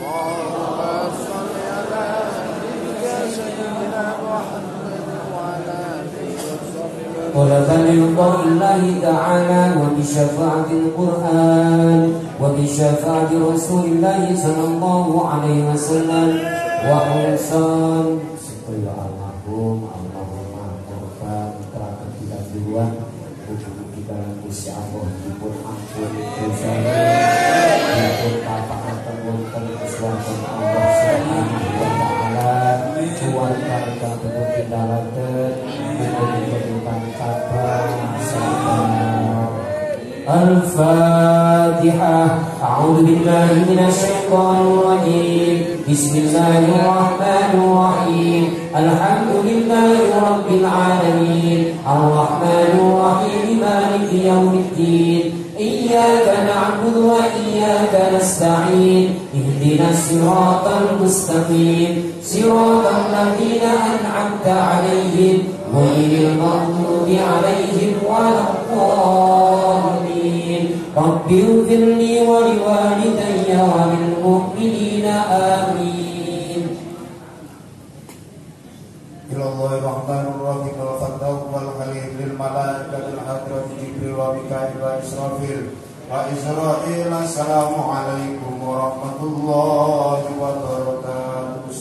طلبا لرضا الله تعالى وبشفاعة القرآن وبشفاعة رسول الله صلى الله عليه وسلم وحسن supaya almarhum almarhumah korban terakhir kita duluan mugi-mugi dalam Gusti Allah dipun ampun dosanya dipun tapaaken wonten kesuwargan Allah Subhanahu wa taala keluarga ingkang dipun tindalaken diberikan kabar sabar. Al-Fatihah. A'udzu billahi minasy syaithanir rajim. Bismillahirrahmanirrahim. Alhamdulillahi rabbil alamin. Ar-Rahmanir Rahim. Maliki yaumiddin. Iyyaka na'budu wa iyyaka nasta'in. Ihdinas siratal mustaqim. Siratal ladzina an'amta 'alaihim ghairil maghdubi 'alaihim waladdallin. Rabbighfirli wa liwalidayya wa lil mu'minina amin. Illallahir rahmanir rahim wal fattahu wal halim lil malaikatil hadrati jibril wa mikail wa israfil wa israil. Assalamu alaikum warahmatullahi wabarakatuh.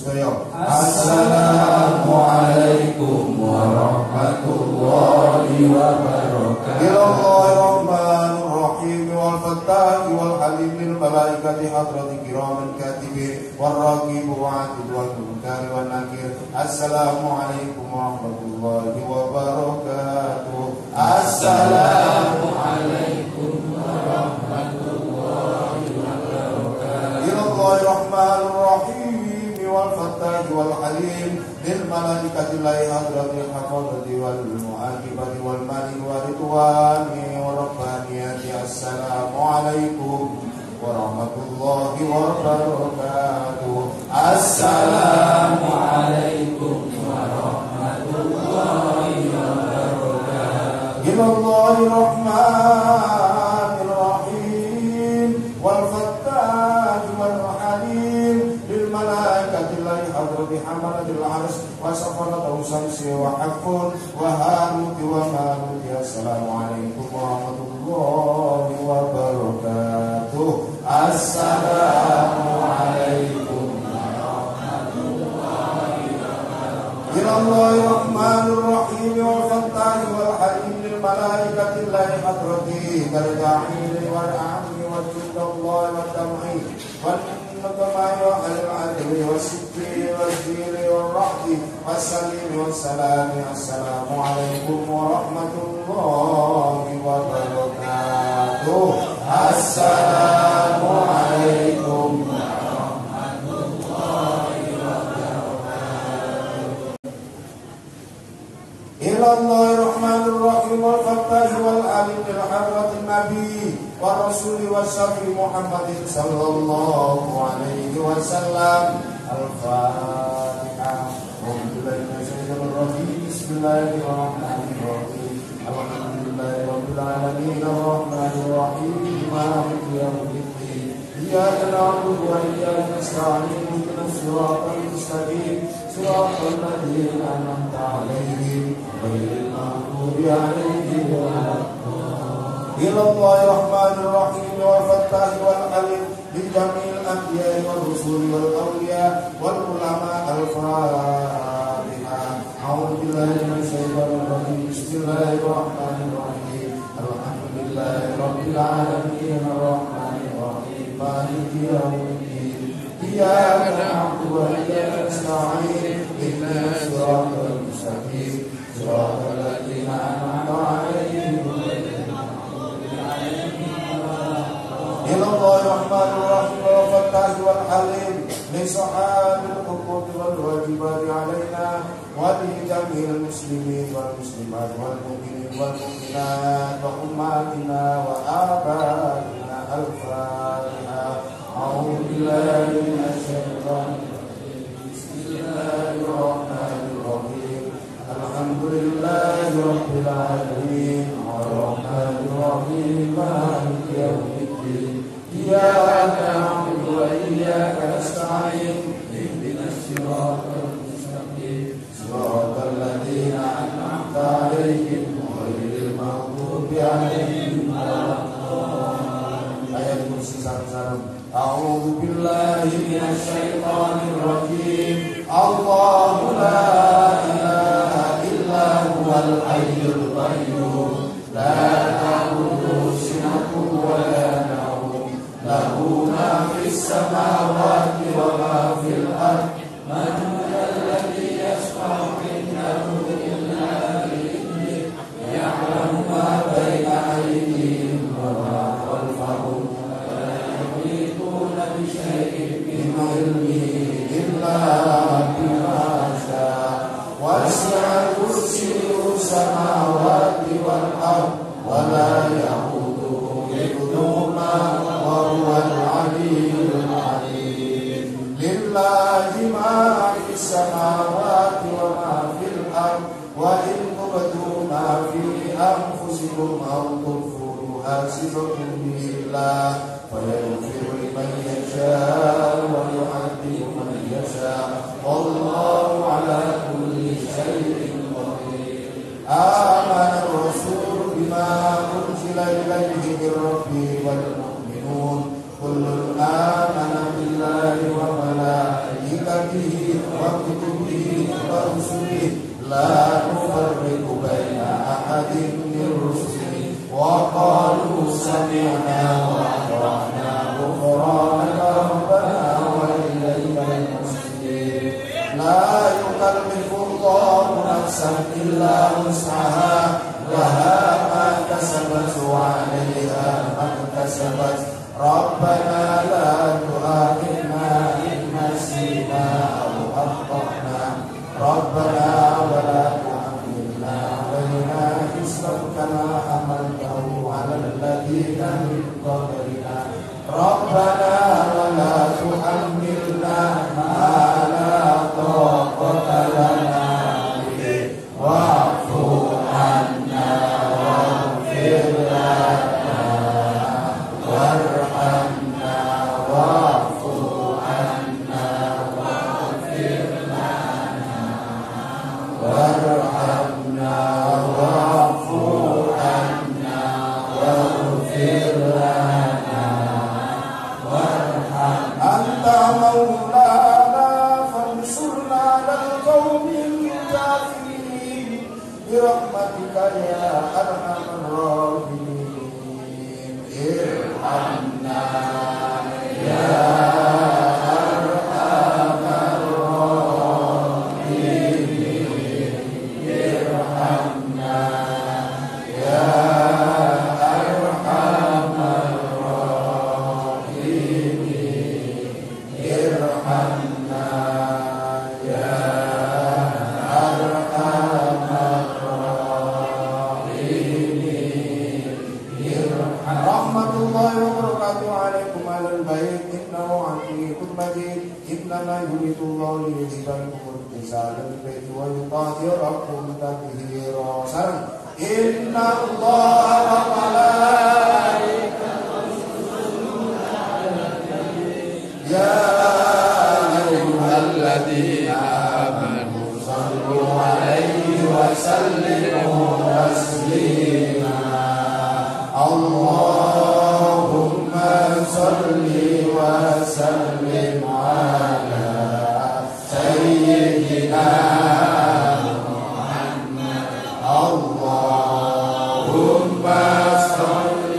Assalamu alaikum warahmatullahi wabarakatuh. Illallahir rahmanir rahim wal fattahu wal halim lil malaikati hadrati kiraman katibin war raqib wa atid wal munkar wan nakir. Assalamu alaikum warahmatullahi wabarakatuh. Assalamu alaikum warahmatullahi wabarakatuh. Illallahir rahmanir rahim wal fattahu wal halim lil malaikati lahi hadratil hafadati wal mu'aqibati wal malik wa ridwani wa rabbaniyati. Assalamu alaikum warahmatullahi wabarakatuh. Assalamu alaikum warahmatullahi wabarakatuh. Illallahir rahmanir rahim wal fattahu wal halim lil malaikati lahi hadrati hamalatil arsy wa safaratul samsi wa haqqun wa haruti wa maruti. Assalamu alaikum warahmatullahi wabarakatuh. Assalamu alaikum warahmatullahi wabarakatuh. Illallahir rahmanir rahim wal fattahu wal halim lil malaikati lahi hadrati tarja'il wal amni wa tullallahi wa tam'i wa النقماء وأهل العدل والسكر والدين والرعد والسليم والسلام. السلام عليكم ورحمة الله وبركاته. السلام عليكم ورحمة الله وبركاته. إلى الله الرحمن الرحيم والفتاح والعليم لحضرة النبي والرسول والشفيع محمد صلى الله عليه وسلم. الفاتحة. أعوذ بالله من الشيطان الرجيم. بسم الله الرحمن الرحيم. الحمد لله رب العالمين الرحمن الرحيم مالك يوم الدين. إياك نعبد وإياك نستعين اهدنا الصراط المستقيم صراط الذين أنعمت عليهم غير المغضوب عليهم ولا الضالين. إلى الله الرحمن الرحيم والفتاح والعليم لجميع الأنبياء والرسل والأولياء والعلماء. الفاتحة. أعوذ بالله من الشيطان الرجيم. بسم الله الرحمن الرحيم. الحمد لله Alhamdulillahi Rabbil Alamin Ar-Rahmanir Rahim Maliki Yawmiddin Iyyaka na'budu wa iyyaka nasta'in Ihdinas siratal mustaqim Siratal ladzina an'amta 'alaihim ghairil maghdubi 'alaihim waladdallin Illallahir rahmanir rahim wal fattahil wal halim li sahabil huquqi wal wajibati 'alaina wa li jami'il muslimin wal muslimat wal mu'minin wal mu'minat wa ummatina wa abaina al-Fatihah. A'udzu billahi minasy syaithanir rajim. Bismillahirrahmanirrahim. Alhamdulillahi rabbil alamin. Ar-rahmanir rahim. Maliki yaumiddin. Iyyaka na'budu wa iyyaka nasta'in. Ihdinas siratal mustaqim. Siratal ladzina an'amta 'alaihim ghairil maghdubi 'alaihim waladdallin. Ayat kursi salam. A'udzu billahi minasy syaithanir rajim. Allahu la ilaha illa huwal hayyul qayyum. La ta'khudhuhu sinatun wa la nawm. Lahu ma fis samawati wa ma fil ardi. Man alladhi yashfa'u 'indahu illa bi'idhnihi. Ya'lamu ma baina aydihim wa ma khalfahum. بشيء من علمه إلا بما شاء وسع كرسيه السماوات والأرض ولا يئوده حفظهما وهو العلي العظيم لله ما في السماوات وما في الأرض وإن تبدوا ما في أنفسكم أو تخفوه يحاسبكم به الله فيغفر لمن يشاء ويعذب من يشاء والله على كل شيء قدير. آمن الرسول بما أنزل إليه من ربه والمؤمنون كل آمن بالله وملائكته وكتبه ورسله لا نفرق بين أحد من رسله وقالوا سمعنا وأطعنا غفرانك ربنا وإليك المصير. لا يكلف الله نفسا إلا وسعها لها ما كسبت وعليها ما اكتسبت ربنا لا تؤاخذنا إن نسينا أو أخطأنا ربنا ولا تحملنا علينا إصرا كما حملته على الذين من قبلنا ربنا ولا تحملنا ما لا طاقة لنا به واعف عنا واغفر لنا وارحمنا واعف عنا واغفر لنا وارحمنا واعف عنا واغفر لنا وارحمنا أنت مولانا فانصرنا على القوم الكافرين برحمتك يا أرحم الراحمين ارحمنا يا أرحم الراحمين ارحمنا يا أرحم الراحمين ارحمنا يا أرحم الراحمين رحمة الله وبركاته عليكم أهل البيت إنه حميد مجيد إنما يريد الله ليذهب عنكم الرجس أهل البيت ويطهركم تطهيرا إن الله وملائكته يصلون على النبي يا أيها الذين آمنوا صلوا عليه وسلموا تسليما اللهم صل وسلم على سيدنا محمد اللهم صل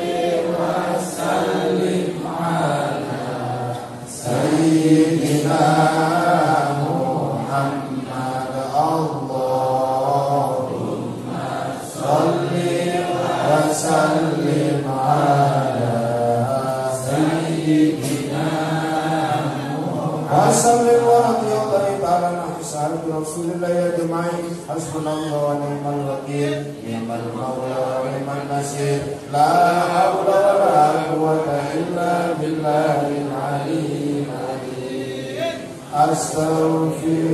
وسلم ورضي الله تعالى عن أصحاب رسول الله أجمعين حسبنا الله ونعم الوكيل نعم المولى ونعم النصير لا حول ولا قوة إلا بالله العلي العظيم أستغفر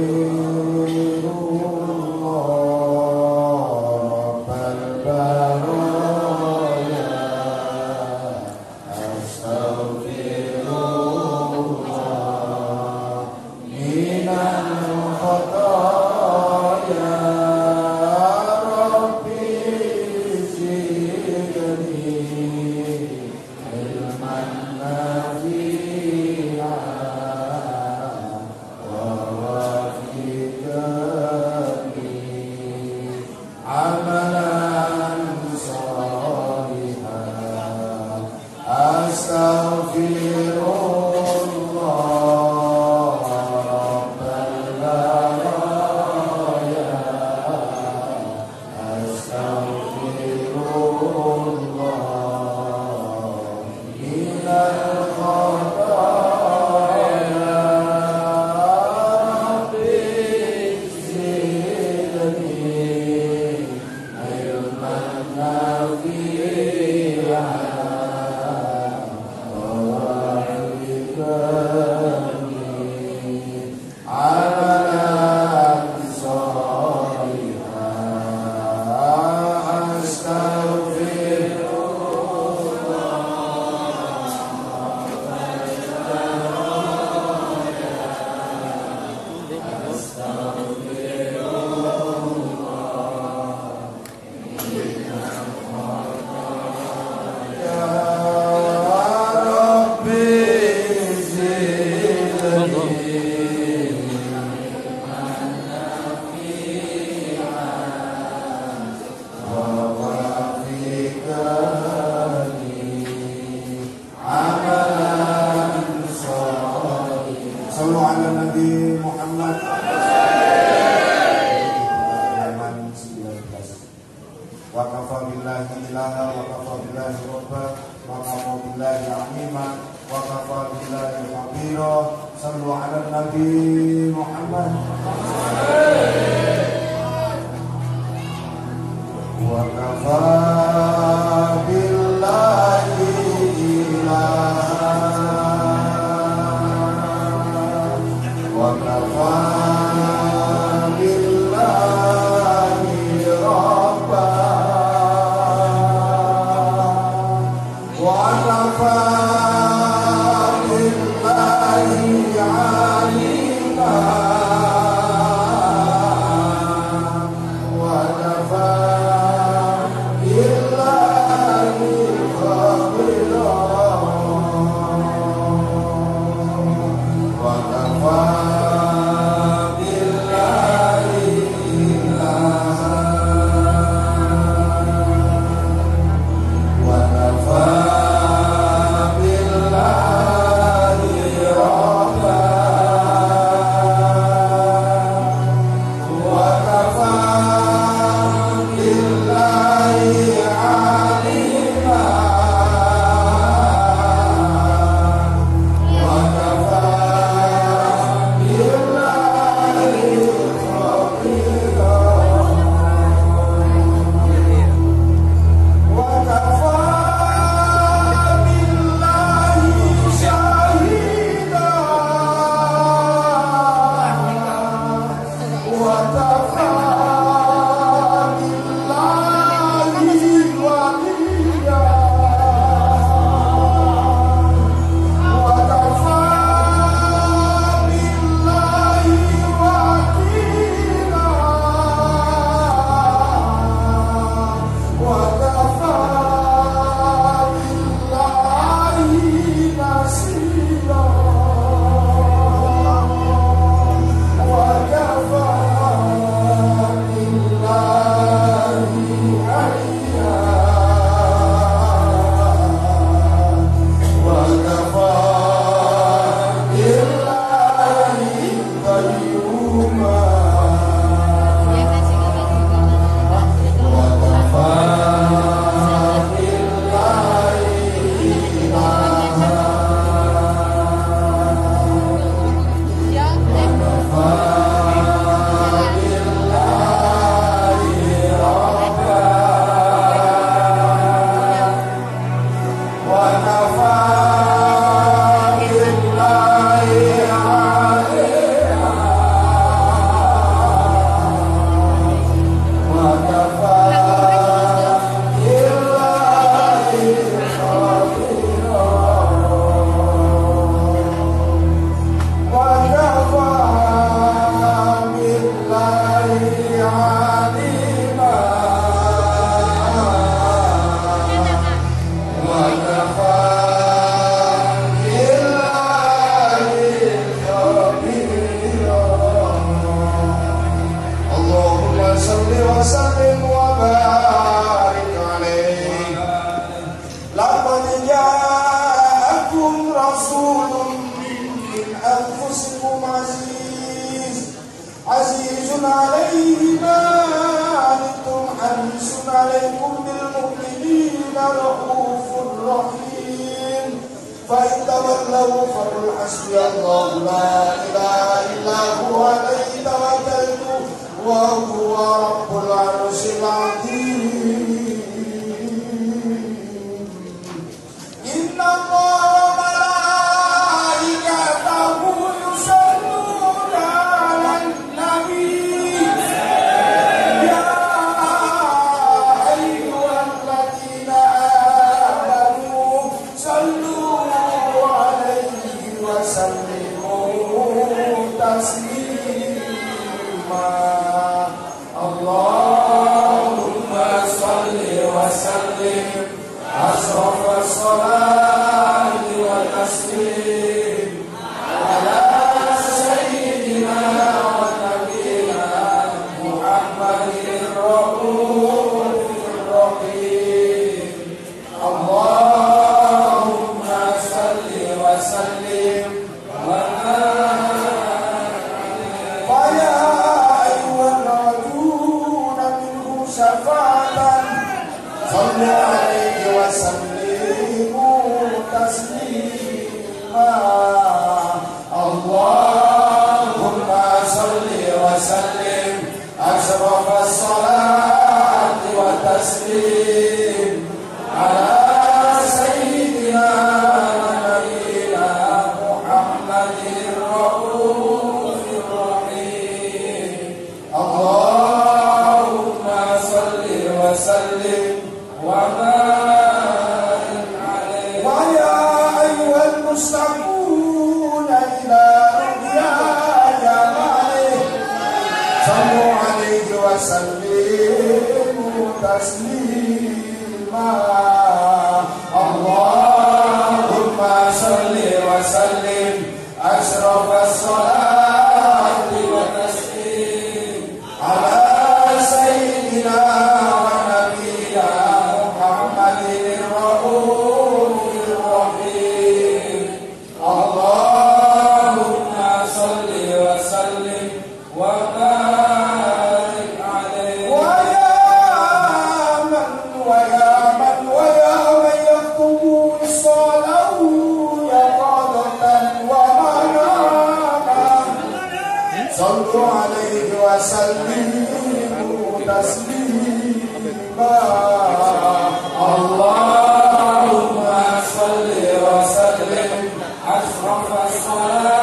Allahumma salli wa sallim ashraf as-salat